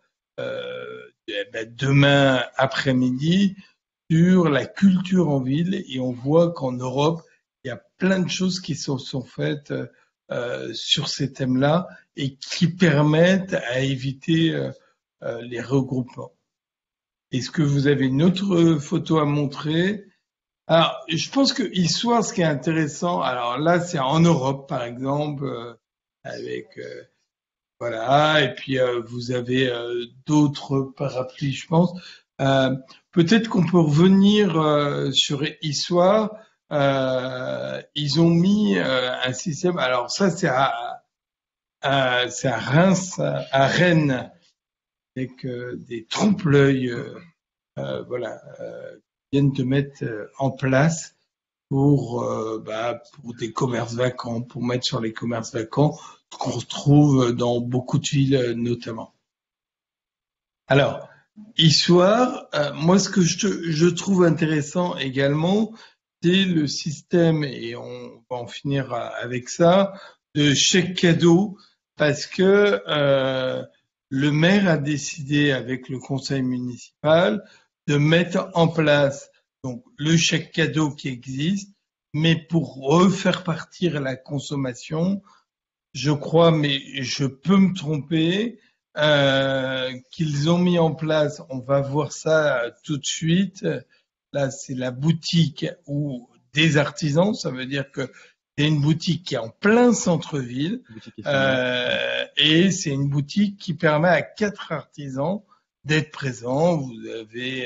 demain après-midi sur la culture en ville et on voit qu'en Europe il y a plein de choses qui sont faites sur ces thèmes-là et qui permettent à éviter les regroupements. Est-ce que vous avez une autre photo à montrer? Alors, je pense que Histoire, ce qui est intéressant, alors là, c'est en Europe, par exemple, avec voilà, et puis vous avez d'autres parapluies, je pense. Peut-être qu'on peut revenir sur Histoire. Ils ont mis un système. Alors ça, c'est à Reims, à Rennes, avec des trompe-l'œil, voilà, viennent de mettre en place pour des commerces vacants, pour mettre sur les commerces vacants qu'on retrouve dans beaucoup de villes notamment. Alors, Histoire, moi ce que je trouve intéressant également, c'est le système, et on va en finir avec ça, de chèque cadeau, parce que le maire a décidé avec le conseil municipal de mettre en place donc le chèque cadeau qui existe, mais pour refaire partir la consommation, je crois, mais je peux me tromper, qu'ils ont mis en place, on va voir ça tout de suite. Là, c'est la boutique ou des artisans, ça veut dire que c'est une boutique qui est en plein centre-ville, et c'est une boutique qui permet à 4 artisans d'être présents. Vous avez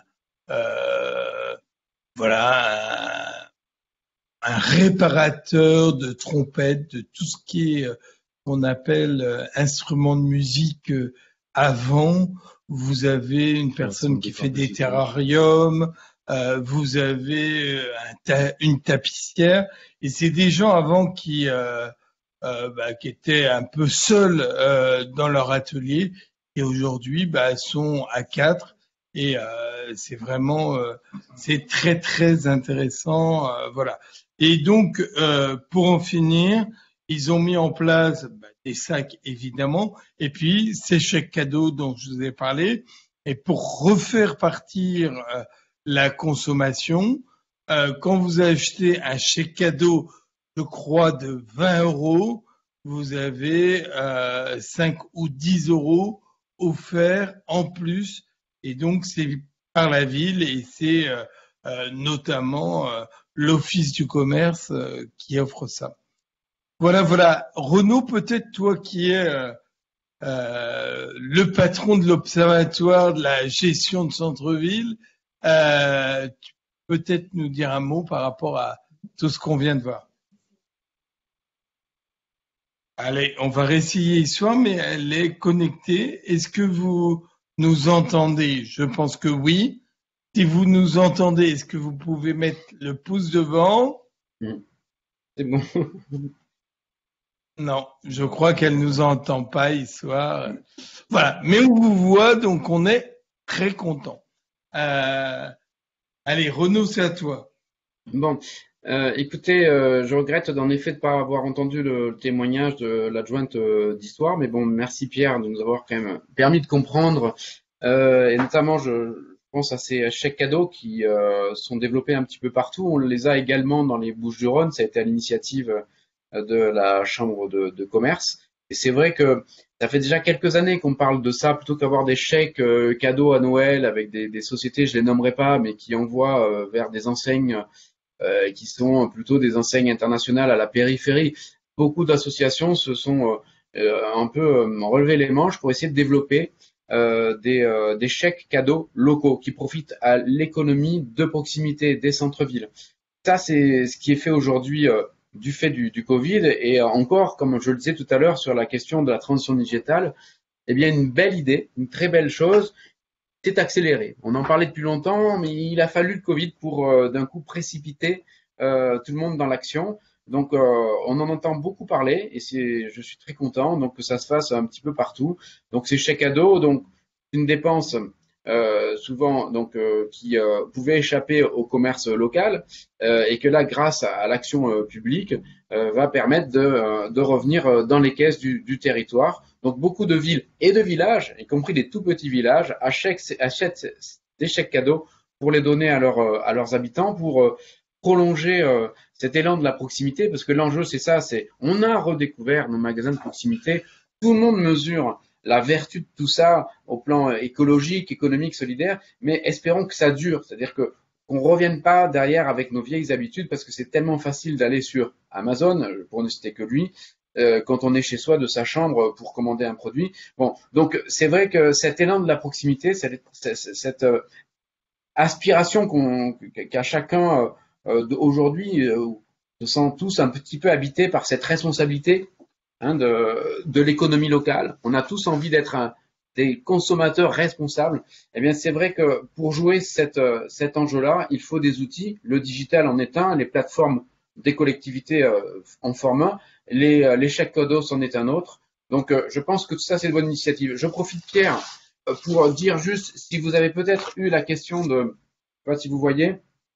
un réparateur de trompettes, de tout ce qui est qu'on appelle instruments de musique avant. Vous avez une personne qui fait des terrariums, vous avez une tapissière, et c'est des gens avant qui étaient un peu seuls dans leur atelier, et aujourd'hui sont à 4, et c'est vraiment c'est très très intéressant, voilà. Et donc pour en finir, ils ont mis en place des sacs évidemment, et puis ces chèques cadeaux dont je vous ai parlé, et pour refaire partir la consommation, quand vous achetez un chèque cadeau, je crois de 20 €, vous avez 5 ou 10 € offerts en plus, et donc c'est par la ville, et c'est notamment l'Office du commerce qui offre ça. Voilà. Renaud, peut-être toi qui es le patron de l'Observatoire de la gestion de centre-ville, tu peux peut-être nous dire un mot par rapport à tout ce qu'on vient de voir. Allez, on va réessayer Histoire, mais elle est connectée. Est-ce que vous nous entendez? Je pense que oui. Si vous nous entendez, est-ce que vous pouvez mettre le pouce devant? C'est bon. Non, je crois qu'elle nous entend pas, Histoire. Voilà, mais on vous voit, donc on est très content. Allez, Renaud, c'est à toi. Bon, écoutez, je regrette en effet de ne pas avoir entendu le témoignage de l'adjointe d'Histoire, mais bon, merci Pierre de nous avoir quand même permis de comprendre, et notamment je pense à ces chèques cadeaux qui sont développés un petit peu partout. On les a également dans les Bouches-du-Rhône, ça a été à l'initiative de la Chambre de commerce. Et c'est vrai que ça fait déjà quelques années qu'on parle de ça, plutôt qu'avoir des chèques cadeaux à Noël avec des sociétés, je les nommerai pas, mais qui envoient vers des enseignes qui sont plutôt des enseignes internationales à la périphérie. Beaucoup d'associations se sont un peu relevé les manches pour essayer de développer des chèques cadeaux locaux qui profitent à l'économie de proximité des centres-villes. Ça, c'est ce qui est fait aujourd'hui du fait du Covid, et encore, comme je le disais tout à l'heure sur la question de la transition digitale, eh bien une belle idée, une très belle chose, c'est accéléré. On en parlait depuis longtemps, mais il a fallu le Covid pour d'un coup précipiter tout le monde dans l'action. Donc on en entend beaucoup parler, et je suis très content donc que ça se fasse un petit peu partout. Donc c'est chèque cadeau, donc une dépense souvent qui pouvait échapper au commerce local, et que là, grâce à l'action publique, va permettre de revenir dans les caisses du territoire. Donc beaucoup de villes et de villages, y compris des tout petits villages, achètent des chèques cadeaux pour les donner à leurs habitants, pour prolonger cet élan de la proximité, parce que l'enjeu c'est ça, c'est on a redécouvert nos magasins de proximité, tout le monde mesure la vertu de tout ça au plan écologique, économique, solidaire, mais espérons que ça dure, c'est-à-dire que qu'on revienne pas derrière avec nos vieilles habitudes, parce que c'est tellement facile d'aller sur Amazon, pour ne citer que lui, quand on est chez soi de sa chambre pour commander un produit. Bon, donc c'est vrai que cet élan de la proximité, cette aspiration qu'a chacun aujourd'hui, se sent tous un petit peu habités par cette responsabilité de l'économie locale. On a tous envie d'être des consommateurs responsables. Eh bien, c'est vrai que pour jouer cet enjeu-là, il faut des outils. Le digital en est un, les plateformes des collectivités en forment un, les chèques Codos en est un autre. Donc, je pense que tout ça, c'est une bonne initiative. Je profite, Pierre, pour dire juste, si vous avez peut-être eu la question de, je sais pas si vous voyez,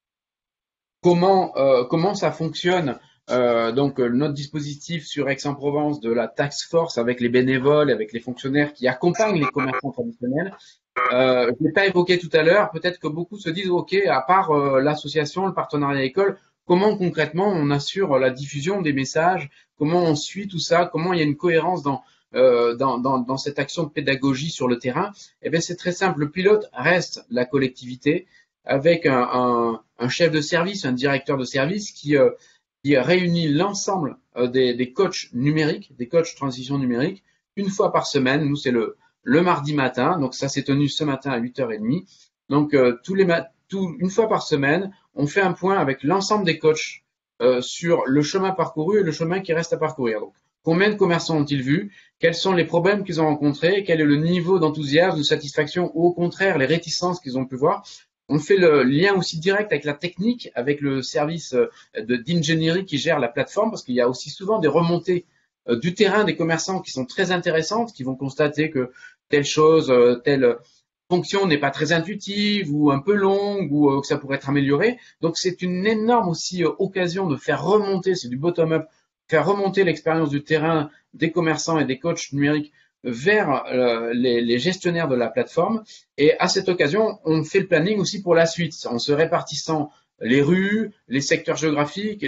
comment ça fonctionne. Donc notre dispositif sur Aix-en-Provence de la task force avec les bénévoles, avec les fonctionnaires qui accompagnent les commerçants traditionnels. Je l'ai pas évoqué tout à l'heure. Peut-être que beaucoup se disent, ok, à part l'association, le partenariat école, comment concrètement on assure la diffusion des messages, comment on suit tout ça, comment il y a une cohérence dans cette action de pédagogie sur le terrain. Eh bien, c'est très simple. Le pilote reste la collectivité avec un chef de service, un directeur de service qui réunit l'ensemble des coachs numériques, des coachs transition numérique, une fois par semaine. Nous, c'est le mardi matin. Donc, ça s'est tenu ce matin à 8h30. Donc, une fois par semaine, on fait un point avec l'ensemble des coachs sur le chemin parcouru et le chemin qui reste à parcourir. Donc, combien de commerçants ont-ils vu? Quels sont les problèmes qu'ils ont rencontrés? Quel est le niveau d'enthousiasme, de satisfaction ou au contraire les réticences qu'ils ont pu voir? On fait le lien aussi direct avec la technique, avec le service d'ingénierie qui gère la plateforme, parce qu'il y a aussi souvent des remontées du terrain des commerçants qui sont très intéressantes, qui vont constater que telle chose, telle fonction n'est pas très intuitive ou un peu longue ou que ça pourrait être amélioré. Donc c'est une énorme aussi occasion de faire remonter, c'est du bottom-up, faire remonter l'expérience du terrain des commerçants et des coachs numériques vers les gestionnaires de la plateforme. Et à cette occasion, on fait le planning aussi pour la suite, en se répartissant les rues, les secteurs géographiques,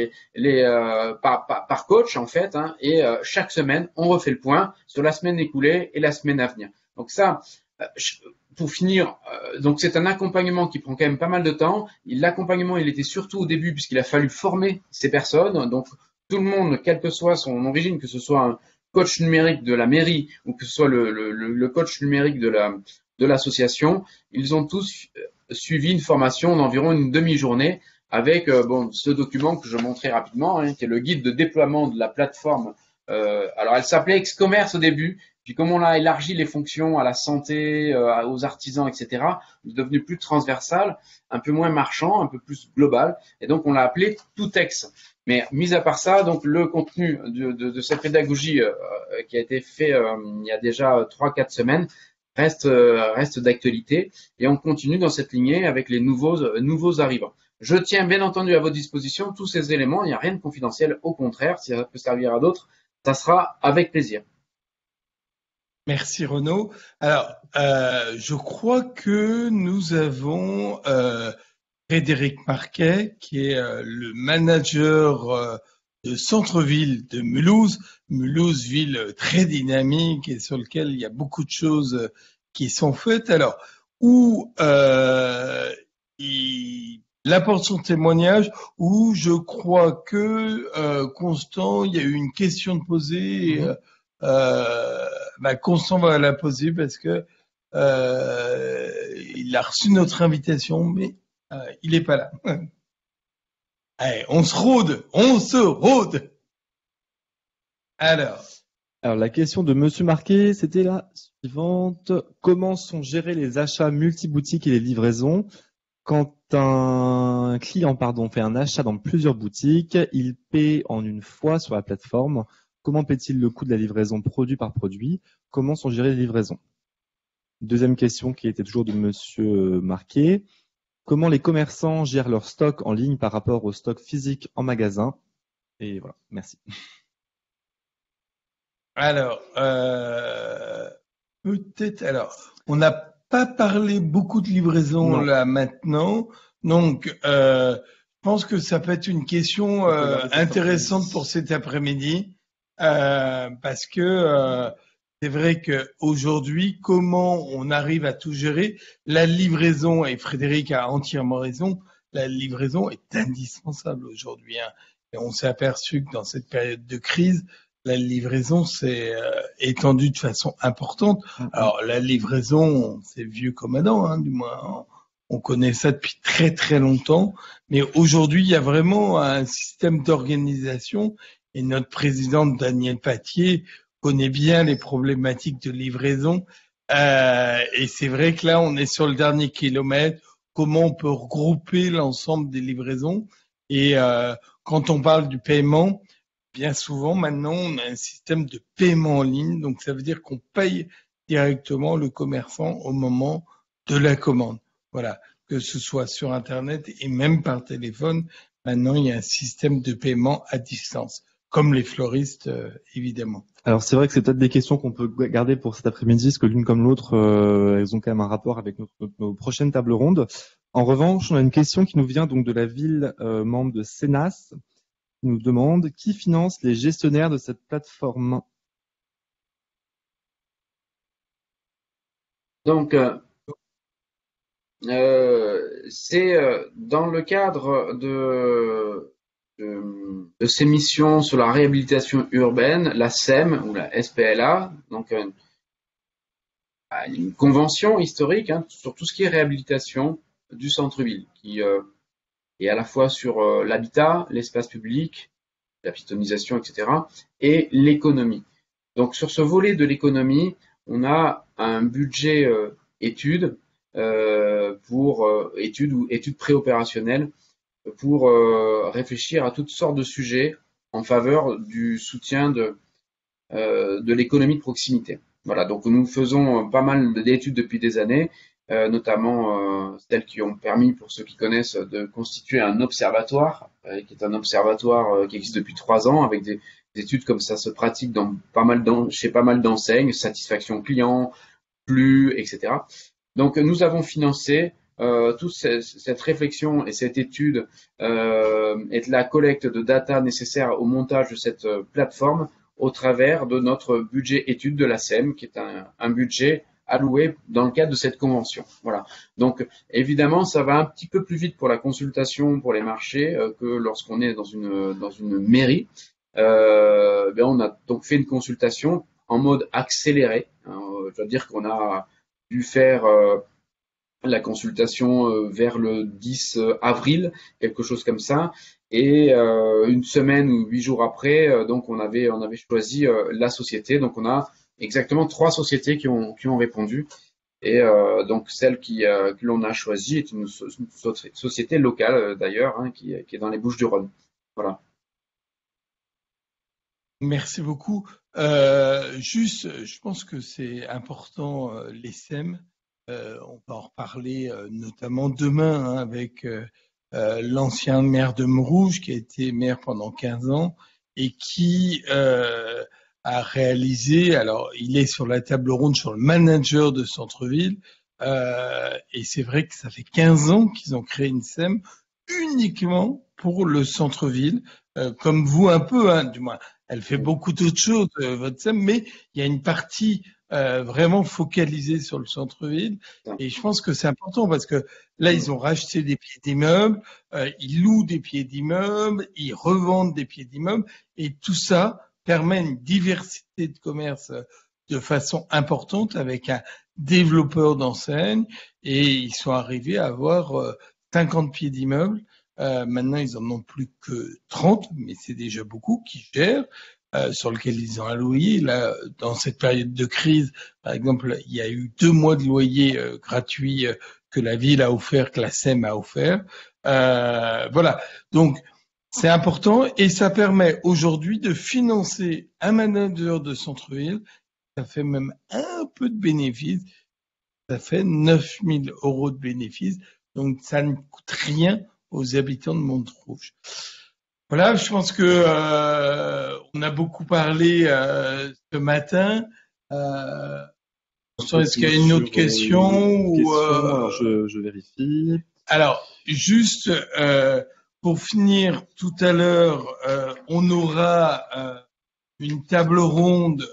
par coach en fait, et chaque semaine, on refait le point sur la semaine écoulée et la semaine à venir. Donc ça, pour finir, donc c'est un accompagnement qui prend quand même pas mal de temps. L'accompagnement, il était surtout au début puisqu'il a fallu former ces personnes. Donc tout le monde, quelle que soit son origine, que ce soit un coach numérique de la mairie ou que ce soit le coach numérique de l'association, ils ont tous suivi une formation d'environ une demi-journée avec ce document que je montrais rapidement, qui est le guide de déploiement de la plateforme. Alors elle s'appelait Ex-Commerce au début, puis comme on a élargi les fonctions à la santé, aux artisans, etc., c'est devenu plus transversal, un peu moins marchand, un peu plus global, et donc on l'a appelé Tout-Ex. Mais mis à part ça, donc le contenu de cette pédagogie qui a été fait il y a déjà 3-4 semaines reste d'actualité, et on continue dans cette lignée avec les nouveaux arrivants. Je tiens bien entendu à votre disposition tous ces éléments, il n'y a rien de confidentiel, au contraire, si ça peut servir à d'autres, ça sera avec plaisir. Merci Renaud. Alors, je crois que nous avons Frédéric Marquet, qui est le manager de centre-ville de Mulhouse. Mulhouse, ville très dynamique et sur laquelle il y a beaucoup de choses qui sont faites. Alors, il apporte son témoignage, où je crois que Constant, il y a eu une question de poser. Constant va la poser parce que il a reçu notre invitation, mais il n'est pas là. Allez, on se rôde. Alors, la question de Monsieur Marquet, c'était la suivante. Comment sont gérés les achats multi-boutiques et les livraisons? Quand un client fait un achat dans plusieurs boutiques, il paie en une fois sur la plateforme. Comment paie-t-il le coût de la livraison produit par produit? Comment sont gérées les livraisons? Deuxième question qui était toujours de Monsieur Marquet. Comment les commerçants gèrent leur stock en ligne par rapport au stock physique en magasin? Et voilà, merci. Alors, on n'a pas parlé beaucoup de livraison là maintenant, donc je pense que ça peut être une question intéressante pour cet après-midi, parce que c'est vrai qu'aujourd'hui, comment on arrive à tout gérer, la livraison, et Frédéric a entièrement raison, la livraison est indispensable aujourd'hui, hein. Et on s'est aperçu que dans cette période de crise, la livraison s'est étendue de façon importante. Alors, la livraison, c'est vieux comme Adam, hein, du moins. On connaît ça depuis très très longtemps. Mais aujourd'hui, il y a vraiment un système d'organisation. Et notre présidente, Danielle Patier, connaît bien les problématiques de livraison. Et c'est vrai que là, on est sur le dernier kilomètre. Comment on peut regrouper l'ensemble des livraisons? Et quand on parle du paiement, bien souvent, maintenant, on a un système de paiement en ligne. Donc, ça veut dire qu'on paye directement le commerçant au moment de la commande. Voilà. Que ce soit sur Internet et même par téléphone. Maintenant, il y a un système de paiement à distance. Comme les fleuristes, évidemment. Alors, c'est vrai que c'est peut-être des questions qu'on peut garder pour cet après-midi, parce que l'une comme l'autre, elles ont quand même un rapport avec nos prochaines tables rondes. En revanche, on a une question qui nous vient donc de la ville membre de Sénas, nous demande qui finance les gestionnaires de cette plateforme. Donc, c'est dans le cadre de ces missions sur la réhabilitation urbaine, la SEM ou la SPLA, donc une convention historique, hein, sur tout ce qui est réhabilitation du centre-ville, qui est à la fois sur l'habitat, l'espace public, la piétonisation, etc., et l'économie. Donc sur ce volet de l'économie, on a un budget études pour études préopérationnelles pour réfléchir à toutes sortes de sujets en faveur du soutien de l'économie de proximité. Voilà, donc nous faisons pas mal d'études depuis des années, notamment celles qui ont permis, pour ceux qui connaissent, de constituer un observatoire, qui est un observatoire qui existe depuis 3 ans, avec des études comme ça se pratiquent chez pas mal d'enseignes, satisfaction client, flux, etc. Donc nous avons financé toute cette réflexion et cette étude et de la collecte de data nécessaire au montage de cette plateforme au travers de notre budget étude de la SEM, qui est un budget alloué dans le cadre de cette convention. Voilà. Donc évidemment, ça va un petit peu plus vite pour la consultation pour les marchés que lorsqu'on est dans une mairie. On a donc fait une consultation en mode accéléré. Je dois dire qu'on a dû faire la consultation vers le 10 avril, quelque chose comme ça. Et une semaine ou 8 jours après, donc on avait choisi la société. Donc on a exactement 3 sociétés qui ont répondu. Et donc celle que l'on a choisie est une société locale d'ailleurs, hein, qui est dans les Bouches-du-Rhône. Voilà. Merci beaucoup. Je pense que c'est important, les SEM. On va en reparler notamment demain, hein, avec l'ancien maire de Montrouge, qui a été maire pendant 15 ans et qui a réalisé, alors il est sur la table ronde sur le manager de centre-ville, et c'est vrai que ça fait 15 ans qu'ils ont créé une SEM uniquement pour le centre-ville, comme vous un peu, hein, du moins. Elle fait beaucoup d'autres choses, votre SEM, mais il y a une partie vraiment focalisée sur le centre-ville. Et je pense que c'est important parce que là, ils ont racheté des pieds d'immeubles, ils louent des pieds d'immeubles, ils revendent des pieds d'immeubles. Et tout ça permet une diversité de commerce de façon importante avec un développeur d'enseigne. Et ils sont arrivés à avoir 50 pieds d'immeubles. Maintenant, ils en ont plus que 30, mais c'est déjà beaucoup qui gèrent, sur lequel ils ont un loyer. Là, dans cette période de crise, par exemple, il y a eu 2 mois de loyer gratuit que la ville a offert, que la SEM a offert. Voilà. Donc, c'est important et ça permet aujourd'hui de financer un manager de centre-ville. Ça fait même un peu de bénéfice. Ça fait 9 000 € de bénéfice. Donc, ça ne coûte rien aux habitants de Montrouge. Voilà, je pense que on a beaucoup parlé ce matin. Est-ce qu'il y a une autre question ou alors je vérifie. Alors, juste, pour finir, tout à l'heure, on aura une table ronde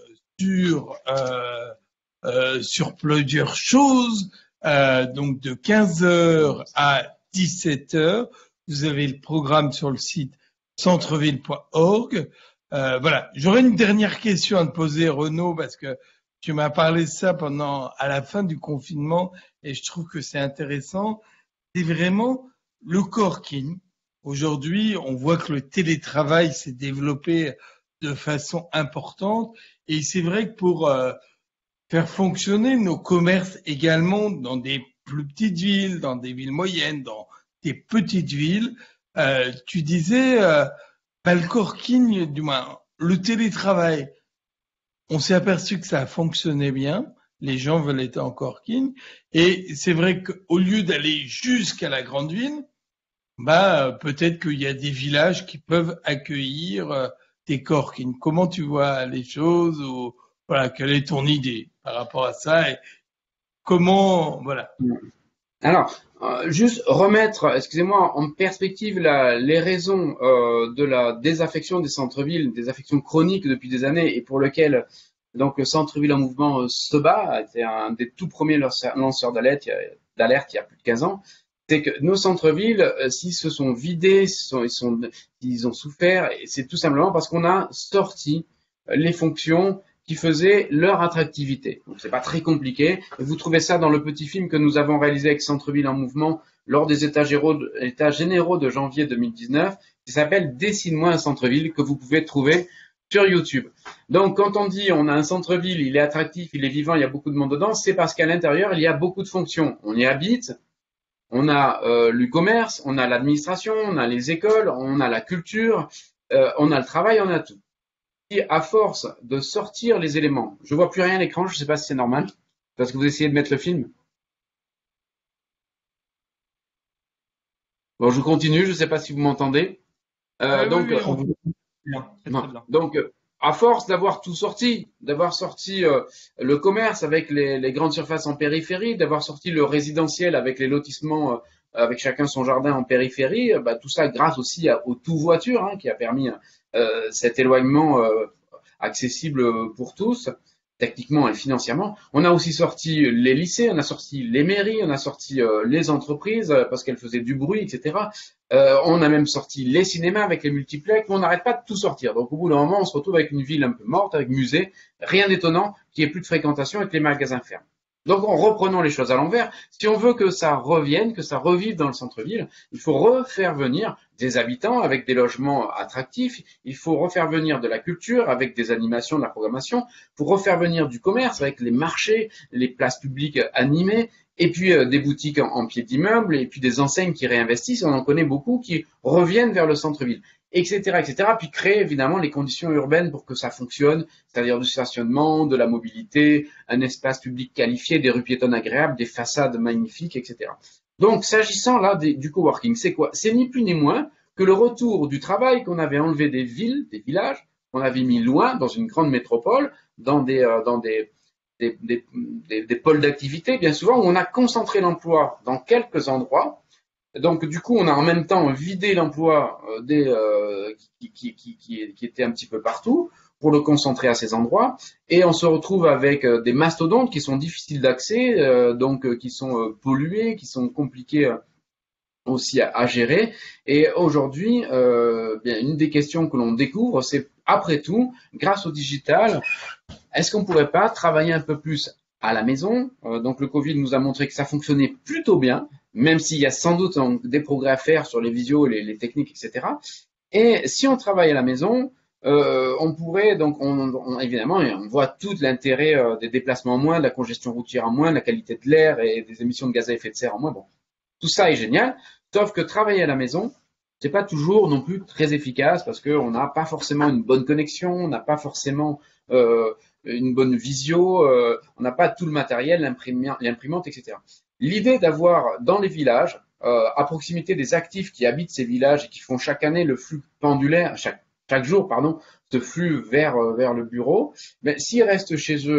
sur plusieurs choses, donc de 15h à 17h. Vous avez le programme sur le site centreville.org. Voilà. J'aurais une dernière question à te poser, Renaud, parce que tu m'as parlé de ça à la fin du confinement, et je trouve que c'est intéressant. C'est vraiment le coworking. Aujourd'hui, on voit que le télétravail s'est développé de façon importante, et c'est vrai que pour faire fonctionner nos commerces également dans des plus petites villes, dans des villes moyennes, dans des petites villes, tu disais, le coworking, du moins le télétravail, on s'est aperçu que ça a fonctionné bien. Les gens veulent être en coworking. Et c'est vrai qu'au lieu d'aller jusqu'à la grande ville, peut-être qu'il y a des villages qui peuvent accueillir des coworking. Comment tu vois les choses, ou voilà, quelle est ton idée par rapport à ça, et comment, voilà. Alors, juste remettre, excusez-moi, en perspective les raisons de la désaffection des centres-villes, des affections chroniques depuis des années, et pour lesquelles donc le centre-ville en mouvement se bat, a été un des tout premiers lanceurs d'alerte il y a plus de 15 ans. C'est que nos centres-villes, s'ils se sont vidés, ils ont souffert, et c'est tout simplement parce qu'on a sorti les fonctions qui faisaient leur attractivité. Donc c'est pas très compliqué. Vous trouvez ça dans le petit film que nous avons réalisé avec Centre-ville en mouvement lors des états généraux de janvier 2019, qui s'appelle Dessine-moi un centre-ville, que vous pouvez trouver sur YouTube. Donc quand on dit on a un centre-ville, il est attractif, il est vivant, il y a beaucoup de monde dedans, c'est parce qu'à l'intérieur il y a beaucoup de fonctions. On y habite. On a le commerce, on a l'administration, on a les écoles, on a la culture, on a le travail, on a tout. Et à force de sortir les éléments, je vois plus rien à l'écran, je ne sais pas si c'est normal, parce que vous essayez de mettre le film. Bon, je continue, je ne sais pas si vous m'entendez. Donc, à force d'avoir tout sorti, d'avoir sorti le commerce avec les grandes surfaces en périphérie, d'avoir sorti le résidentiel avec les lotissements avec chacun son jardin en périphérie, tout ça grâce aussi au tout voiture qui a permis cet éloignement accessible pour tous, techniquement et financièrement. On a aussi sorti les lycées, on a sorti les mairies, on a sorti les entreprises parce qu'elles faisaient du bruit, etc. On a même sorti les cinémas avec les multiplex, mais on n'arrête pas de tout sortir. Donc au bout d'un moment, on se retrouve avec une ville un peu morte, avec musée, rien d'étonnant qu'il n'y ait plus de fréquentation et que les magasins ferment. Donc en reprenant les choses à l'envers, si on veut que ça revienne, que ça revive dans le centre-ville, il faut refaire venir des habitants avec des logements attractifs, il faut refaire venir de la culture avec des animations, de la programmation, il faut refaire venir du commerce avec les marchés, les places publiques animées, et puis des boutiques en pied d'immeuble, et puis des enseignes qui réinvestissent, on en connaît beaucoup, qui reviennent vers le centre-ville, etc., etc., puis créer évidemment les conditions urbaines pour que ça fonctionne, c'est-à-dire du stationnement, de la mobilité, un espace public qualifié, des rues piétonnes agréables, des façades magnifiques, etc. Donc, s'agissant là du coworking, c'est quoi? C'est ni plus ni moins que le retour du travail qu'on avait enlevé des villes, des villages, qu'on avait mis loin dans une grande métropole, dans des pôles d'activité, bien souvent, où on a concentré l'emploi dans quelques endroits. Donc, du coup, on a en même temps vidé l'emploi qui était un petit peu partout pour le concentrer à ces endroits. Et on se retrouve avec des mastodontes qui sont difficiles d'accès, qui sont pollués, qui sont compliqués aussi à gérer. Et aujourd'hui, une des questions que l'on découvre, c'est après tout, grâce au digital, est-ce qu'on pourrait pas travailler un peu plus à la maison? Donc le Covid nous a montré que ça fonctionnait plutôt bien, même s'il y a sans doute des progrès à faire sur les visios, les techniques, etc. Et si on travaille à la maison, on pourrait donc, évidemment, on voit tout l'intérêt des déplacements en moins, de la congestion routière en moins, de la qualité de l'air et des émissions de gaz à effet de serre en moins. Bon, tout ça est génial, sauf que travailler à la maison, c'est pas toujours non plus très efficace parce qu'on n'a pas forcément une bonne connexion, on n'a pas forcément une bonne visio, on n'a pas tout le matériel, l'imprimante, etc. L'idée d'avoir dans les villages, à proximité des actifs qui habitent ces villages et qui font chaque année le flux pendulaire, chaque jour, ce flux vers le bureau, mais s'ils restent chez eux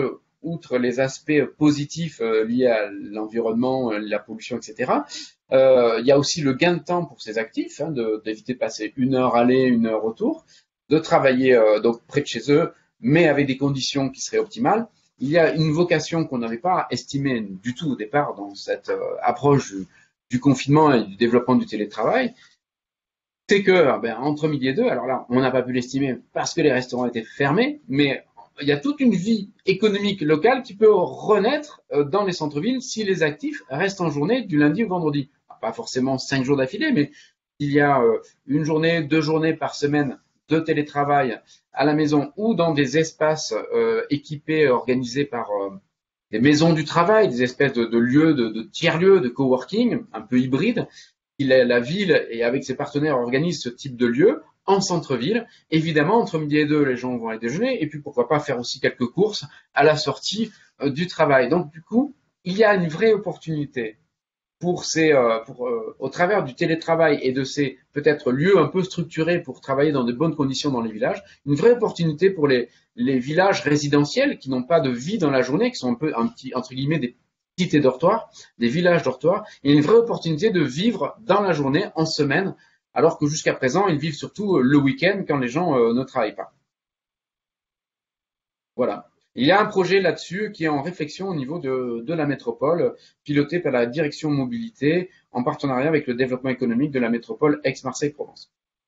outre les aspects positifs liés à l'environnement, la pollution, etc., il y a aussi le gain de temps pour ces actifs, hein, d'éviter de passer 1 heure aller, 1 heure retour, de travailler donc près de chez eux, mais avec des conditions qui seraient optimales. Il y a une vocation qu'on n'avait pas estimée du tout au départ dans cette approche du confinement et du développement du télétravail. C'est que entre midi et 2, alors là, on n'a pas pu l'estimer parce que les restaurants étaient fermés, mais il y a toute une vie économique locale qui peut renaître dans les centres-villes si les actifs restent en journée du lundi au vendredi. Pas forcément 5 jours d'affilée, mais il y a 1 journée, 2 journées par semaine de télétravail à la maison ou dans des espaces équipés, organisés par des maisons du travail, des espèces de lieux, de tiers-lieux, de coworking, un peu hybrides. La ville et avec ses partenaires organisent ce type de lieu en centre-ville. Évidemment, entre midi et 2, les gens vont aller déjeuner et puis pourquoi pas faire aussi quelques courses à la sortie du travail. Donc du coup, il y a une vraie opportunité au travers du télétravail et de ces peut-être lieux un peu structurés pour travailler dans de bonnes conditions dans les villages, une vraie opportunité pour les villages résidentiels qui n'ont pas de vie dans la journée, qui sont un peu entre guillemets des cités dortoirs, des villages dortoirs. Il y a une vraie opportunité de vivre dans la journée, en semaine, alors que jusqu'à présent, ils vivent surtout le week-end quand les gens ne travaillent pas. Voilà. Il y a un projet là-dessus qui est en réflexion au niveau de la métropole, piloté par la direction mobilité, en partenariat avec le développement économique de la métropole Aix-Marseille-Provence.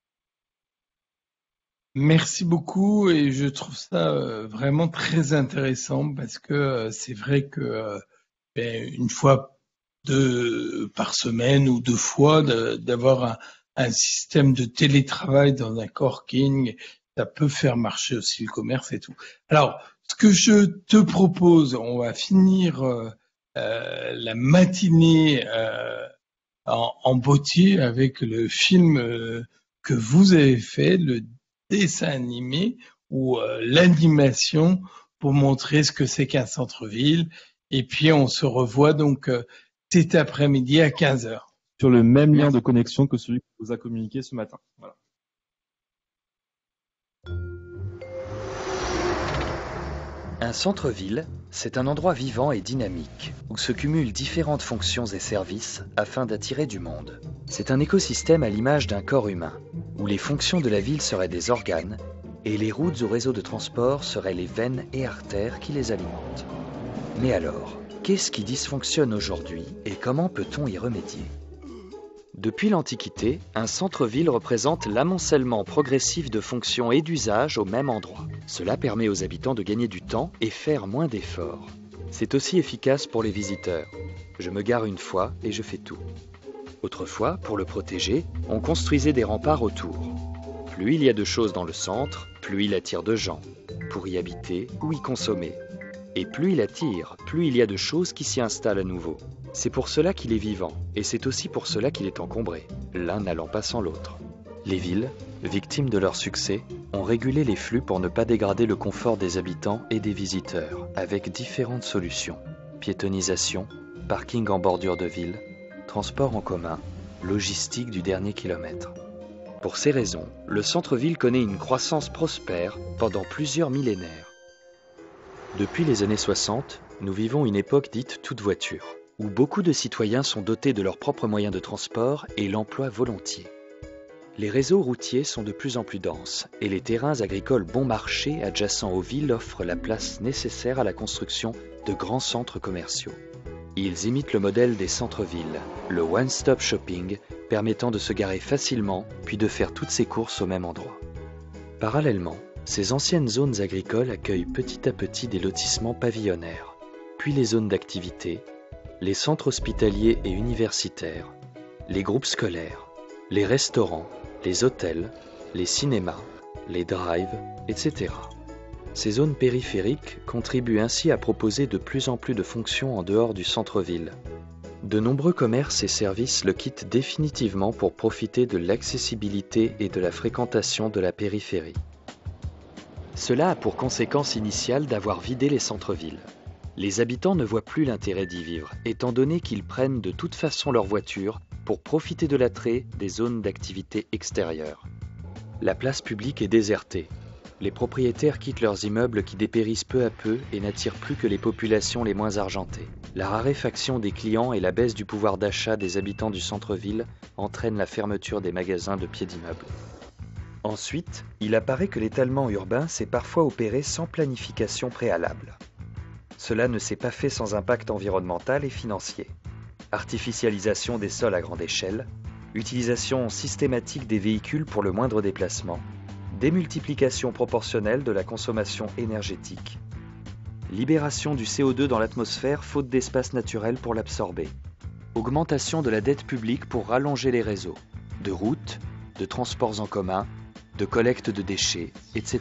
Merci beaucoup et je trouve ça vraiment très intéressant parce que c'est vrai que une fois par semaine ou 2 fois d'avoir un système de télétravail dans un coworking, ça peut faire marcher aussi le commerce et tout. Alors, ce que je te propose, on va finir la matinée en beauté avec le film que vous avez fait, le dessin animé ou l'animation pour montrer ce que c'est qu'un centre-ville. Et puis, on se revoit donc cet après-midi à 15h. Sur le même lien de connexion que celui qu'on vous a communiqué ce matin. Voilà. Un centre-ville, c'est un endroit vivant et dynamique, où se cumulent différentes fonctions et services afin d'attirer du monde. C'est un écosystème à l'image d'un corps humain, où les fonctions de la ville seraient des organes, et les routes ou réseaux de transport seraient les veines et artères qui les alimentent. Mais alors, qu'est-ce qui dysfonctionne aujourd'hui et comment peut-on y remédier ? Depuis l'Antiquité, un centre-ville représente l'amoncellement progressif de fonctions et d'usages au même endroit. Cela permet aux habitants de gagner du temps et faire moins d'efforts. C'est aussi efficace pour les visiteurs. Je me gare une fois et je fais tout. Autrefois, pour le protéger, on construisait des remparts autour. Plus il y a de choses dans le centre, plus il attire de gens, pour y habiter ou y consommer. Et plus il attire, plus il y a de choses qui s'y installent à nouveau. C'est pour cela qu'il est vivant, et c'est aussi pour cela qu'il est encombré, l'un n'allant pas sans l'autre. Les villes, victimes de leur succès, ont régulé les flux pour ne pas dégrader le confort des habitants et des visiteurs, avec différentes solutions. Piétonisation, parking en bordure de ville, transport en commun, logistique du dernier kilomètre. Pour ces raisons, le centre-ville connaît une croissance prospère pendant plusieurs millénaires. Depuis les années 60, nous vivons une époque dite toute voiture, où beaucoup de citoyens sont dotés de leurs propres moyens de transport et l'emploient volontiers. Les réseaux routiers sont de plus en plus denses et les terrains agricoles bon marché adjacents aux villes offrent la place nécessaire à la construction de grands centres commerciaux. Ils imitent le modèle des centres-villes, le one-stop shopping permettant de se garer facilement puis de faire toutes ses courses au même endroit. Parallèlement, ces anciennes zones agricoles accueillent petit à petit des lotissements pavillonnaires, puis les zones d'activité, les centres hospitaliers et universitaires, les groupes scolaires, les restaurants, les hôtels, les cinémas, les drives, etc. Ces zones périphériques contribuent ainsi à proposer de plus en plus de fonctions en dehors du centre-ville. De nombreux commerces et services le quittent définitivement pour profiter de l'accessibilité et de la fréquentation de la périphérie. Cela a pour conséquence initiale d'avoir vidé les centres-villes. Les habitants ne voient plus l'intérêt d'y vivre, étant donné qu'ils prennent de toute façon leur voiture pour profiter de l'attrait des zones d'activité extérieures. La place publique est désertée. les propriétaires quittent leurs immeubles qui dépérissent peu à peu et n'attirent plus que les populations les moins argentées. La raréfaction des clients et la baisse du pouvoir d'achat des habitants du centre-ville entraînent la fermeture des magasins de pieds d'immeuble. Ensuite, il apparaît que l'étalement urbain s'est parfois opéré sans planification préalable. Cela ne s'est pas fait sans impact environnemental et financier. Artificialisation des sols à grande échelle, utilisation systématique des véhicules pour le moindre déplacement, démultiplication proportionnelle de la consommation énergétique, libération du CO2 dans l'atmosphère faute d'espace naturel pour l'absorber, augmentation de la dette publique pour rallonger les réseaux, de routes, de transports en commun, de collecte de déchets, etc.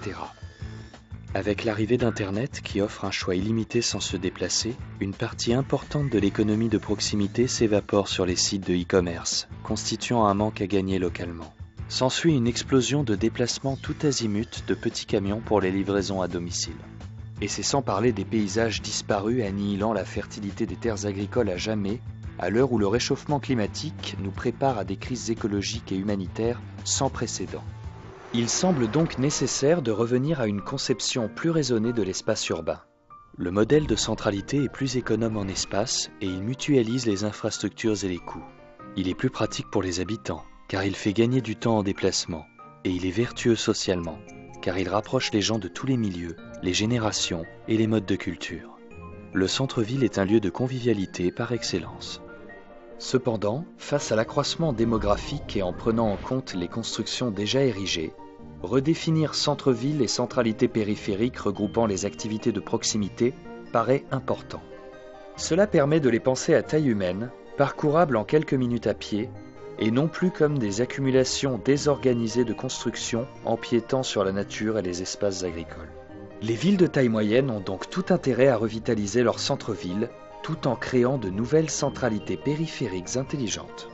Avec l'arrivée d'Internet qui offre un choix illimité sans se déplacer, une partie importante de l'économie de proximité s'évapore sur les sites de e-commerce, constituant un manque à gagner localement. S'ensuit une explosion de déplacements tout azimut de petits camions pour les livraisons à domicile. Et c'est sans parler des paysages disparus annihilant la fertilité des terres agricoles à jamais, à l'heure où le réchauffement climatique nous prépare à des crises écologiques et humanitaires sans précédent. Il semble donc nécessaire de revenir à une conception plus raisonnée de l'espace urbain. Le modèle de centralité est plus économe en espace et il mutualise les infrastructures et les coûts. Il est plus pratique pour les habitants, car il fait gagner du temps en déplacement, et il est vertueux socialement, car il rapproche les gens de tous les milieux, les générations et les modes de culture. Le centre-ville est un lieu de convivialité par excellence. Cependant, face à l'accroissement démographique et en prenant en compte les constructions déjà érigées, redéfinir centre-ville et centralité périphérique regroupant les activités de proximité paraît important. Cela permet de les penser à taille humaine, parcourables en quelques minutes à pied, et non plus comme des accumulations désorganisées de constructions empiétant sur la nature et les espaces agricoles. Les villes de taille moyenne ont donc tout intérêt à revitaliser leur centre-ville, tout en créant de nouvelles centralités périphériques intelligentes.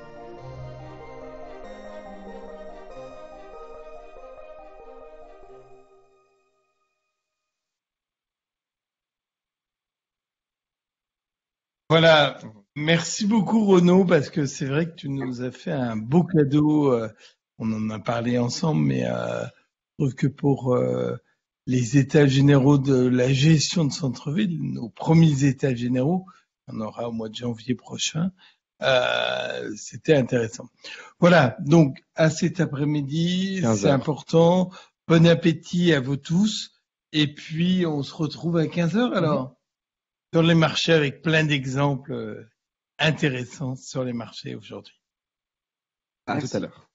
Voilà, merci beaucoup Renaud, parce que c'est vrai que tu nous as fait un beau cadeau. On en a parlé ensemble, mais je trouve que pour les états généraux de la gestion de centre-ville, nos premiers états généraux, on aura au mois de janvier prochain, c'était intéressant. Voilà, donc à cet après-midi, 15 c'est heures. important. Bon appétit à vous tous. Et puis, on se retrouve à 15 heures alors, sur les marchés avec plein d'exemples intéressants sur les marchés aujourd'hui. À Merci. tout à l'heure.